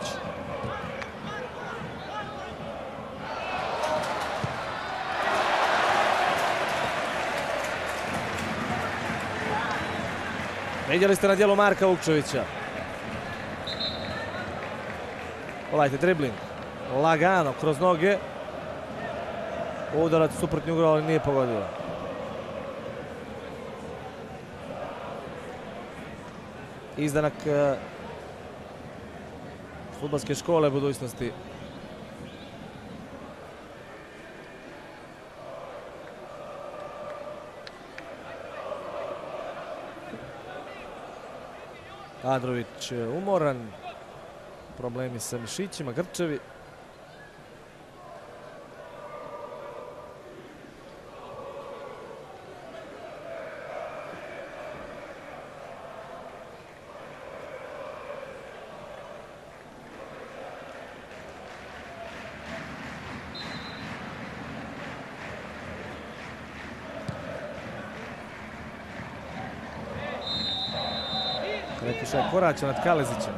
Vidjeli ste na dijelu Marka Vukčevića. Pogledajte, dribling. Lagano, kroz noge. Udarac suprotni ugao, ali nije pogodio. Izdanak fudbalske škole Budućnosti. Adrović umoran. Problemi sa mišićima, grčevi. Rekušaj koraća nad Kalezićem.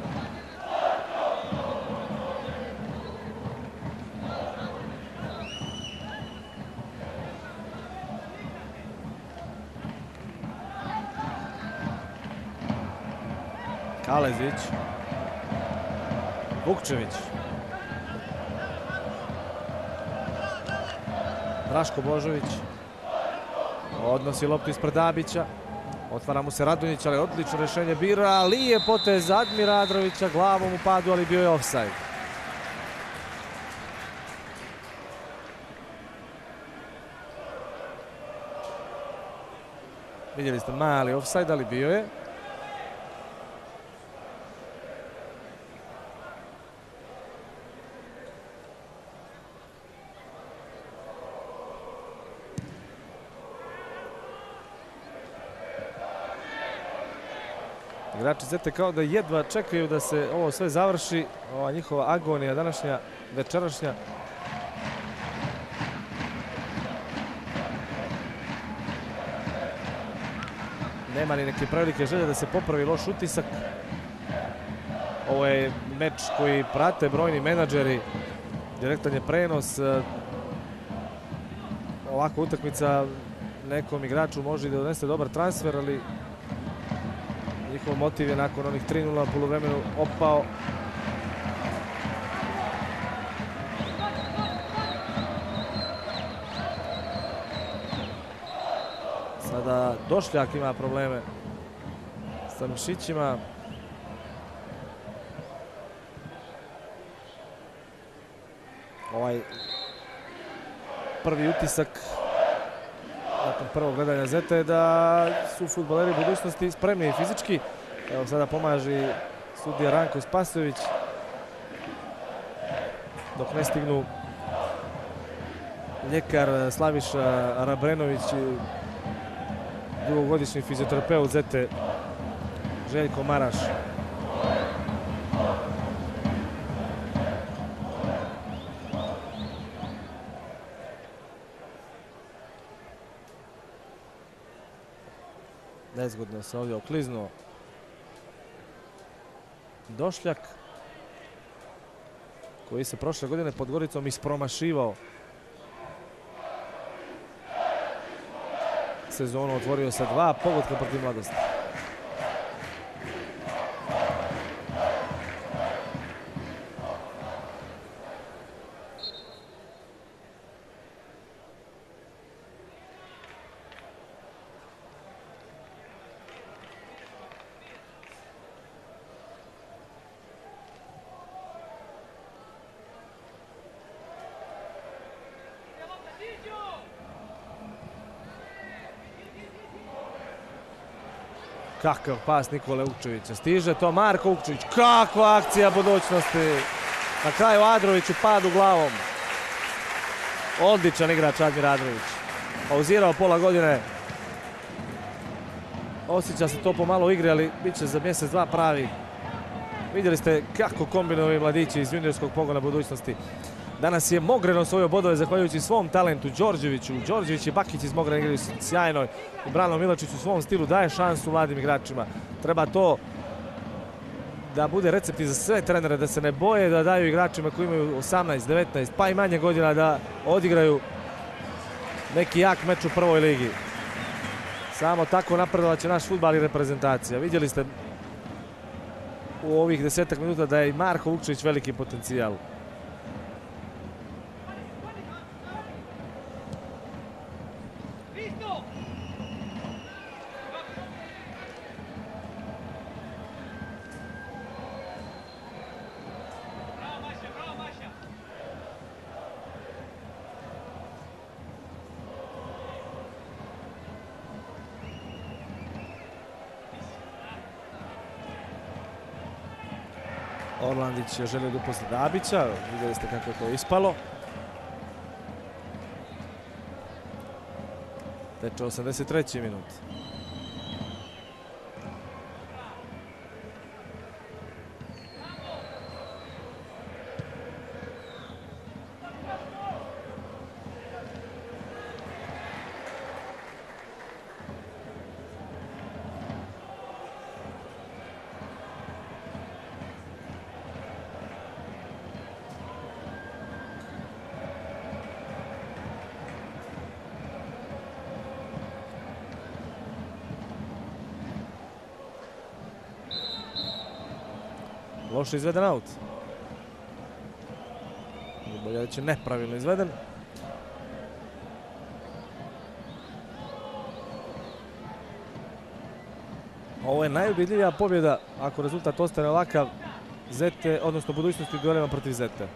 Kalezić. Vukčević. Draško Božović. Odnosi loptu ispred Dabića. Otvara mu se Radonjić, ali odlično rješenje bira, ali je potez Admira Adrovića glavom u padu, ali bio je ofsajd. Vidjeli ste mali ofsajd, ali bio je. Igrači Zete kao da jedva čekaju da se ovo sve završi, ova njihova agonija današnja, večerašnja. Nema ni neke prevelike želje da se popravi loš utisak. Ovo je meč koji prate brojni menadžeri, direktan je prenos. Ovakva utakmica nekom igraču može da donese dobar transfer, ali njihov motiv je nakon onih tri nula poluvremenu opao. Sada Došljak ima probleme sa mišićima. Ovaj prvi utisak nakon prvog gledanja Zete je da su fudbaleri Budućnosti spremni i fizički. Evo sada pomaži sudija Ranko Spasojević dok ne stignu ljekar Slaviša Rabrenović i dugogodišnji fizioterapeut Zete Željko Maraš. Nezgodno se ovdje okliznuo Došljak. koji se prošle godine pod Goricom ispromašivao. Sezonu otvorio sa dva pogotka protiv Mladosti. Kakav pas Nikole Vukčevića. Stiže to Marko Vukčević. Kakva akcija budućnosti. Na kraju Adrović u padu glavom. Odličan igrač Admir Adrović. Pauzirao pola godine. Osjeća se to pomalo u igri, ali bit će za mjesec dva pravi. Vidjeli ste kako kombinuju ovi mladići iz juniorskog pogona budućnosti. Danas je Mogren osvojio bodove zahvaljujući svom talentu Đorđeviću. Đorđević i Bakić iz Mogrena igraju sjajno. I Brano Milačić u svom stilu daje šansu mladim igračima. Treba to da bude recept i za sve trenere, da se ne boje da daju igračima koji imaju osamnaest, devetnaest pa i manje godina da odigraju neki jak meč u prvoj ligi. Samo tako napredovat će naš fudbal i reprezentacija. Vidjeli ste u ovih desetak minuta da je i Marko Vukčević veliki potencijal. Orlandić je želio da uposli Dabića, vidjeli ste kako je to ispalo. Teče osamdeset treći minut. Loše izveden aut. Bolje reći nepravilno izveden. Ovo je najubedljivija pobjeda ako rezultat ostane ovakav Zete, odnosno budućnosti duelima protiv Zete.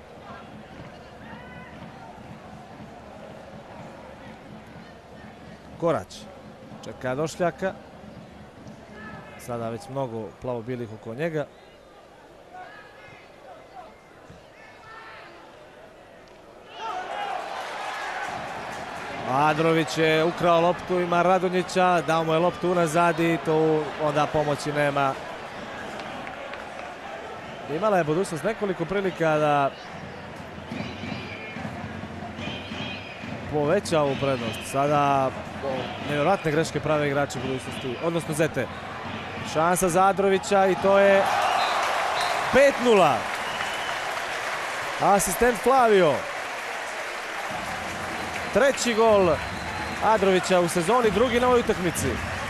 Korać čeka Došljaka. Sada već mnogo plavo-bilih oko njega. Adrović je ukrao loptu, ima Radonjića, dao mu je loptu unazad i tu onda pomoći nema. Imala je budućnost nekoliko prilika da poveća ovu prednost. Sada nevjerojatne greške prave igrači budućnosti, odnosno Zete. Šansa za Adrovića i to je pet nula. Asistent Flavio. Treći gol Adrovića u sezoni, drugi na ovoj utakmici.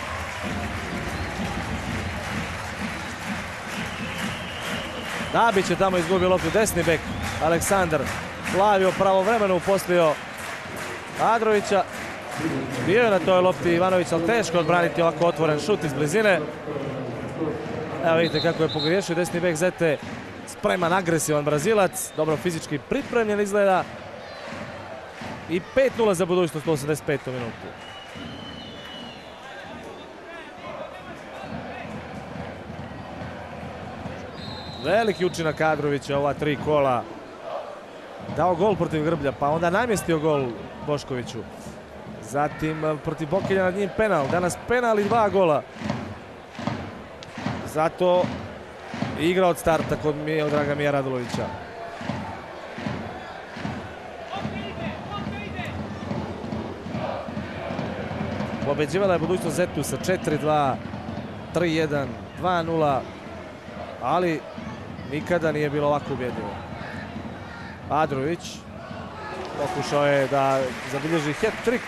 Dabić je tamo izgubio loptu, desni bek Aleksandar Flavio pravovremeno uposlio Adrovića. Bio je na toj lopti Ivanović, ali teško odbraniti ovako otvoren šut iz blizine. Evo vidite kako je pogriješio desni bek Zete, spreman, agresivan Brazilac, dobro fizički pripremljen izgleda. I pet nula za budućnost u osamdeset petom minutu. Veliki učinak Adrovića ova tri kola. Dao gol protiv Grblja, pa onda namjestio gol Boškoviću. Zatim protiv Bokelja nad njim penal. Danas penal i dva gola. Zato igra od starta kod Dragamira Radulovića. Pobeđivala je budućnost Zetu sa četiri dva, tri jedan, dva nula, ali nikada nije bilo ovako ubjedljivo. Adrović pokušao je da zabilježi hat-trick.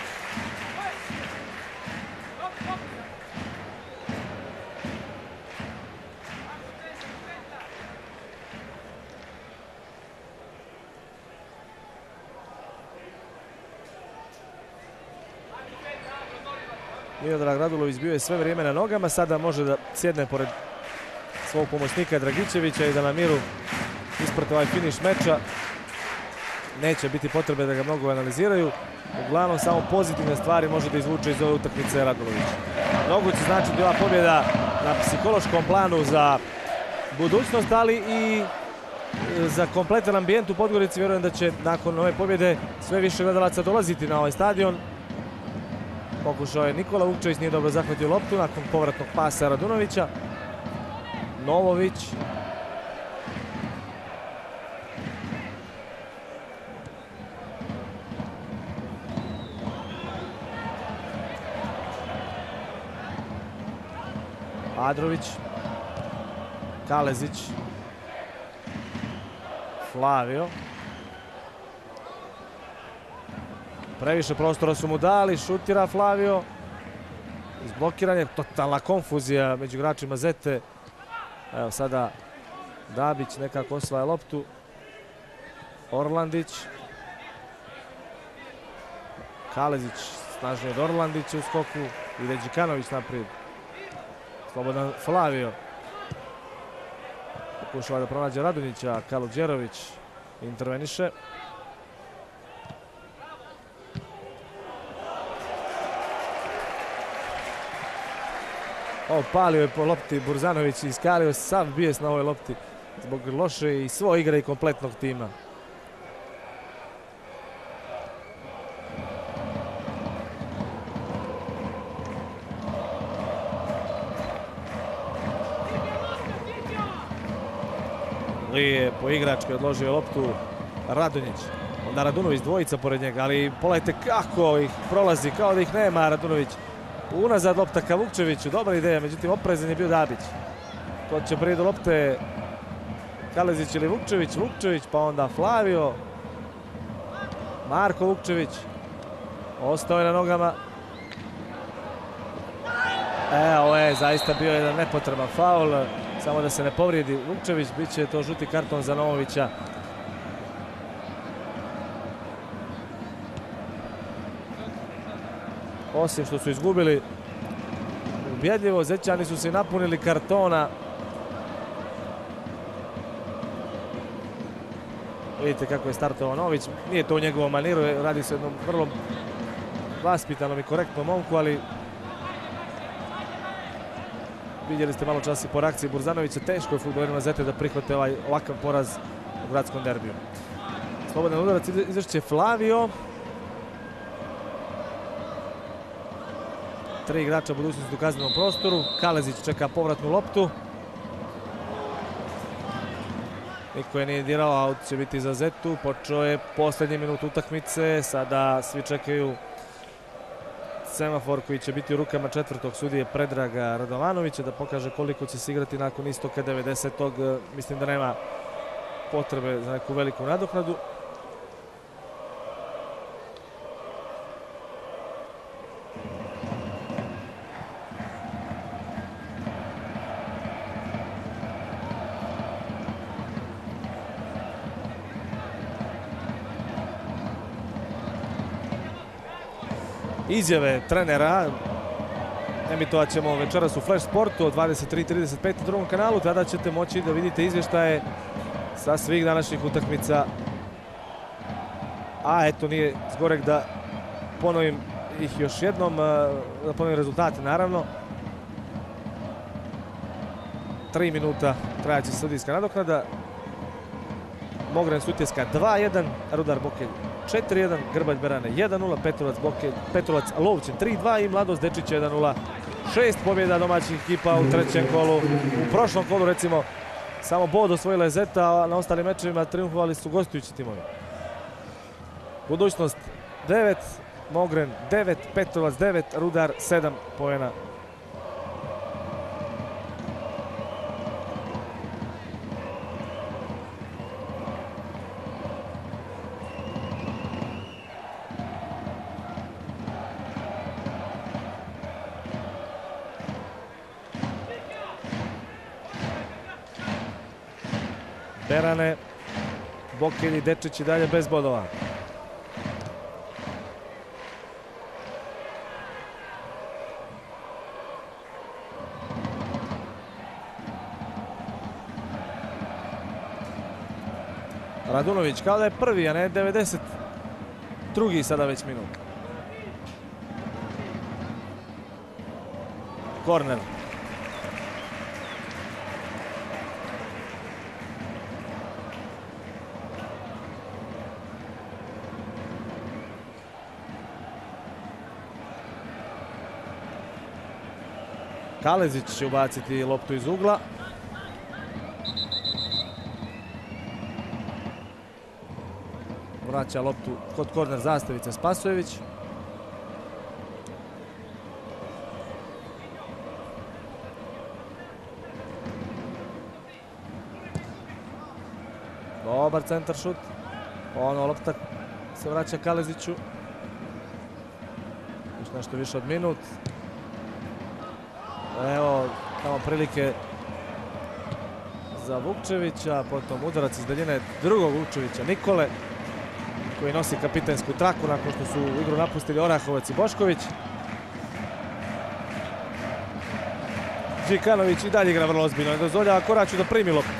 Miodrag Radulović bio je sve vrijeme na nogama, sada može da sjedne pored svog pomoćnika Dragićevića i da na miru isprate ovaj finiš meča. Neće biti potrebe da ga mnogo analiziraju. Uglavnom samo pozitivne stvari može da izvuče iz ove utakmice Radulović. Mnogo će značiti ova pobjeda na psihološkom planu za budućnost, ali i za kompletan ambijent u Podgorici. Vjerujem da će nakon ove pobjede sve više gledalaca dolaziti na ovaj stadion. Pokušao je Nikola Vukčević, nije dobro zahvatio loptu nakon povratnog pasa Radunovića. Novović. Adrović. Kalezić. Flavio. Previše prostora su mu dali, šutira Flavio. Izblokiran je, totalna konfuzija među igračima Zete. Evo sada Dabić nekako osvaja loptu. Orlandić. Kalezić snažnije od Orlandića u skoku. Ide Đikanović naprijed. Slobodan Flavio. Pokušava da pronađe Radonjića, Kaludjerović interveniše. Opalio je po lopti Burzanović i iskalio sav bijes na ovoj lopti zbog loše i svoje igre i kompletnog tima. Lije po igračke odložio loptu Radonjić. Onda Radunović dvojica pored njega, ali pogledajte kako ih prolazi, kao da ih nema Radunović. Unazad lopta ka Vukčeviću, dobra ideja, međutim oprezan je bio Dabić. Ko će prije do lopte, Kalezić ili Vukčević, Vukčević, pa onda Flavio. Marko Vukčević. Ostao je na nogama. E, ovo je zaista bio jedan nepotreban faul, samo da se ne povrijedi Vukčević, bit će to žuti karton za Novovića. Osim što su izgubili ubjedljivo, Zećani su se napunili kartona. Vidite kako je startovao Nović, nije to u njegovom maniru, radi se o jednom vrlo vaspitanom i korektnom momku, ali vidjeli ste malo čas i po reakciji Burzanovića, teško je fudbalerima Zete da prihvate ovaj ovakav poraz u gradskom derbiju. Slobodan udarac izvršće Flavio. Tri igrača budućnosti u kaznenom prostoru. Kalezić čeka povratnu loptu. Niko je nije dirao, aut će biti za Zetu. Počeo je posljednji minut utakmice. Sada svi čekaju semafor koji će biti u rukama četvrtog sudije Predraga Radovanovića da pokaže koliko će se igrati nakon istoka devedesetog. Mislim da nema potrebe za neku veliku nadoknadu. Izjave trenera emitovat ćemo večeras u Flash Sportu od dvadeset tri trideset pet na drugom kanalu. Tada ćete moći da vidite izvještaje sa svih današnjih utakmica. A eto, nije zgorek da ponovim ih još jednom, da ponovim rezultate naravno. Tri minuta trajaće sudijska nadoknada. Mogren Sutjeska dva jedan, Rudar Bokelj četiri jedan, Grbalj Berane jedan nula, Petrovac, Bokelj, Petrovac Lovćen tri dva i Mladost Dečić jedan nula. Šest pobjeda domaćih ekipa u trećem kolu. U prošlom kolu recimo samo bod osvojila je Zeta, a na ostalim mečevima triumfovali su gostujući timovi. Budućnost devet, Mogren devet, Petrovac devet, Rudar sedam poena. Berane, Bokelj i Dečić i dalje bez bodova. Radunović kao da je prvi, a ne devedeset drugi sada već minut. Korner. Kalezić će ubaciti loptu iz ugla. Vraća loptu kod korner zastavice Spasojević. Dobar centar šut. Ono lopta se vraća Kaleziću. Još nešto više od minut. Evo tamo prilike za Vukčevića, potom udarac iz daljine drugog Vukčevića, Nikole, koji nosi kapitensku traku nakon što su u igru napustili Orahovac i Bošković. Đikanović i dalje igra vrlo ozbiljno, ne dozvoljava Koraću da primi loptu.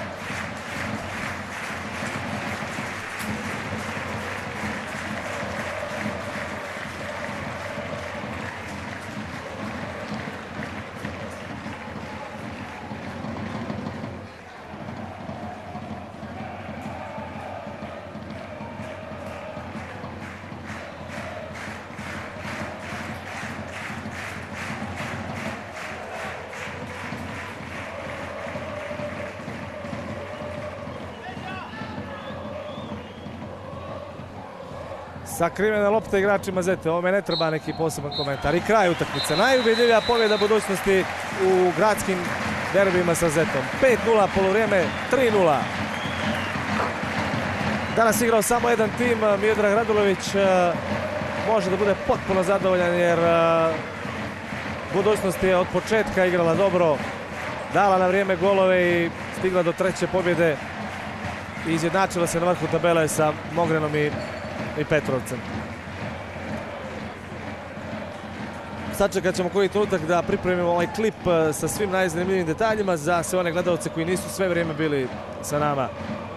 Sakrivena lopta igračima Zete, ovome ne treba neki poseban komentar. I kraj utakmice, najubedljivija pobjeda budućnosti u gradskim derbijima sa Zetom. pet nula poluvrijeme, tri nula. Danas igrao samo jedan tim, Miodrag Radulović može da bude potpuno zadovoljan jer budućnost je od početka igrala dobro, dala na vrijeme golove i stigla do treće pobjede i izjednačila se na vrhu tabele sa Mogrenom i i Petrovcem. Sačekat ćemo koji trenutak da pripremimo ovaj klip sa svim najzanimljivijim detaljima za sve one gledalce koji nisu sve vrijeme bili sa nama.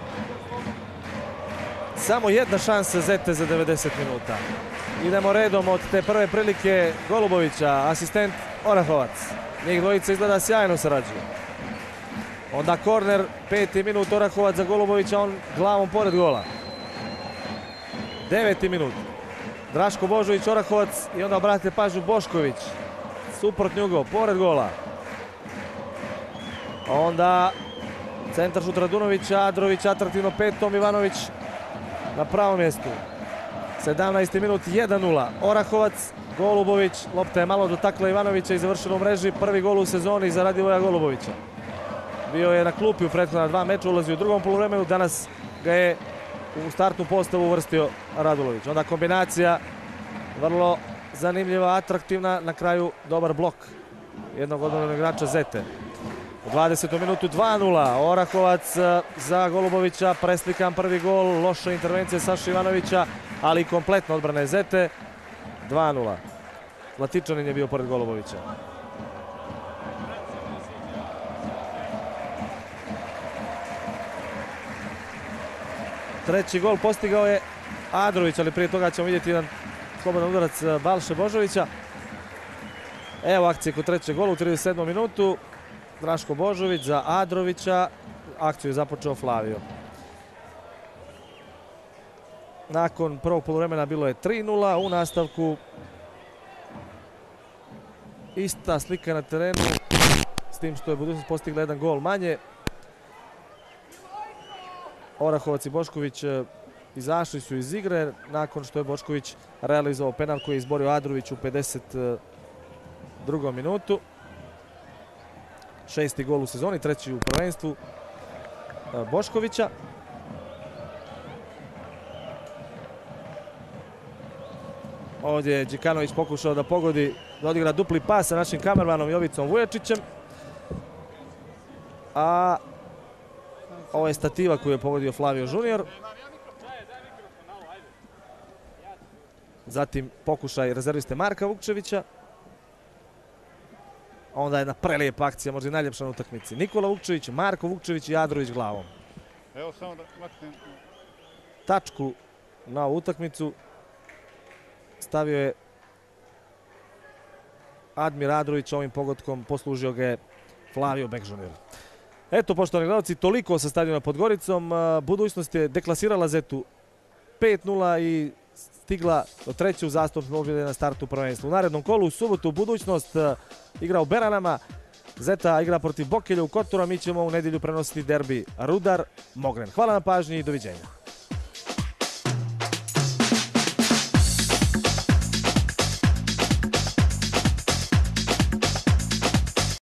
Samo jedna šansa Zete za devedeset minuta. Idemo redom od te prve prilike Golubovića, asistent Orahovac. Njih dvojica izgleda sjajno sarađuju. Onda korner, peti minut, Orahovac za Golubovića, on glavom pored gola. Deveti minut. Draško Božović, Orahovac i onda obratite pažnju Bošković. Suprotni ugao, pored gola. Onda centar šut Radunovića, Adrović atraktivno petom, Ivanović na pravom mjestu. sedamnaesti minut, jedan nula. Orahovac, Golubović, lopta je malo dotakla Ivanovića i završila u mreži. Prvi gol u sezoni za Radivoja Golubovića. Bio je na klupi u prethodna dva meča, ulazi u drugom poluvremenu, danas ga je u startnu postavu uvrstio Radulović. Onda kombinacija vrlo zanimljiva, atraktivna, na kraju dobar blok jednog odbranog igrača Zete. U dvadesetom minutu dva nula, Orahovac za Golubovića, preslikan prvi gol, loša intervencija Saša Ivanovića, ali i kompletno odbrane Zete. dva nula. Latičanin je bio pored Golubovića. Treći gol postigao je Adrović, ali prije toga ćemo vidjeti jedan slobodan udarac Balše Božovića. Evo akcije kod trećeg gola u trideset sedmom minutu. Draško Božović za Adrovića. Akciju je započeo Flavio. Nakon prvog poluvremena bilo je tri nula. U nastavku ista slika na terenu, s tim što je budućnost postigla jedan gol manje. Orahovac i Bošković izašli su iz igre nakon što je Bošković realizovao penal koji je izborio Adrović u pedeset drugom minutu. Šesti gol u sezoni, treći u prvenstvu Boškovića. Ovdje je Đikanović pokušao da pogodi, da odigra dupli pas sa našim kamermanom Jovicom Vujačićem. A Ovo je stativa koju je pogodio Flavio Junior. Zatim pokušaj rezerviste Marka Vukčevića. Onda jedna prelijep akcija, možda i najljepša na utakmici. Nikola Vukčević, Marko Vukčević i Jadrović glavom. Evo samo da maknem. Tačku na ovu utakmicu stavio je Admir Adrović, ovim pogodkom poslužio ga je Flavio Bek junior. Eto, poštovani gledalci, toliko sa stadiona pod Goricom. Budućnost je deklasirala Zetu pet nula i stigla do treće uzastopne pobjede na startu prvenstva. U narednom kolu u subotu Budućnost igra u Beranama, Zeta igra protiv Bokelja u Kotoru, a mi ćemo u nedjelju prenositi derbi Rudar Mogren. Hvala na pažnji i doviđenja.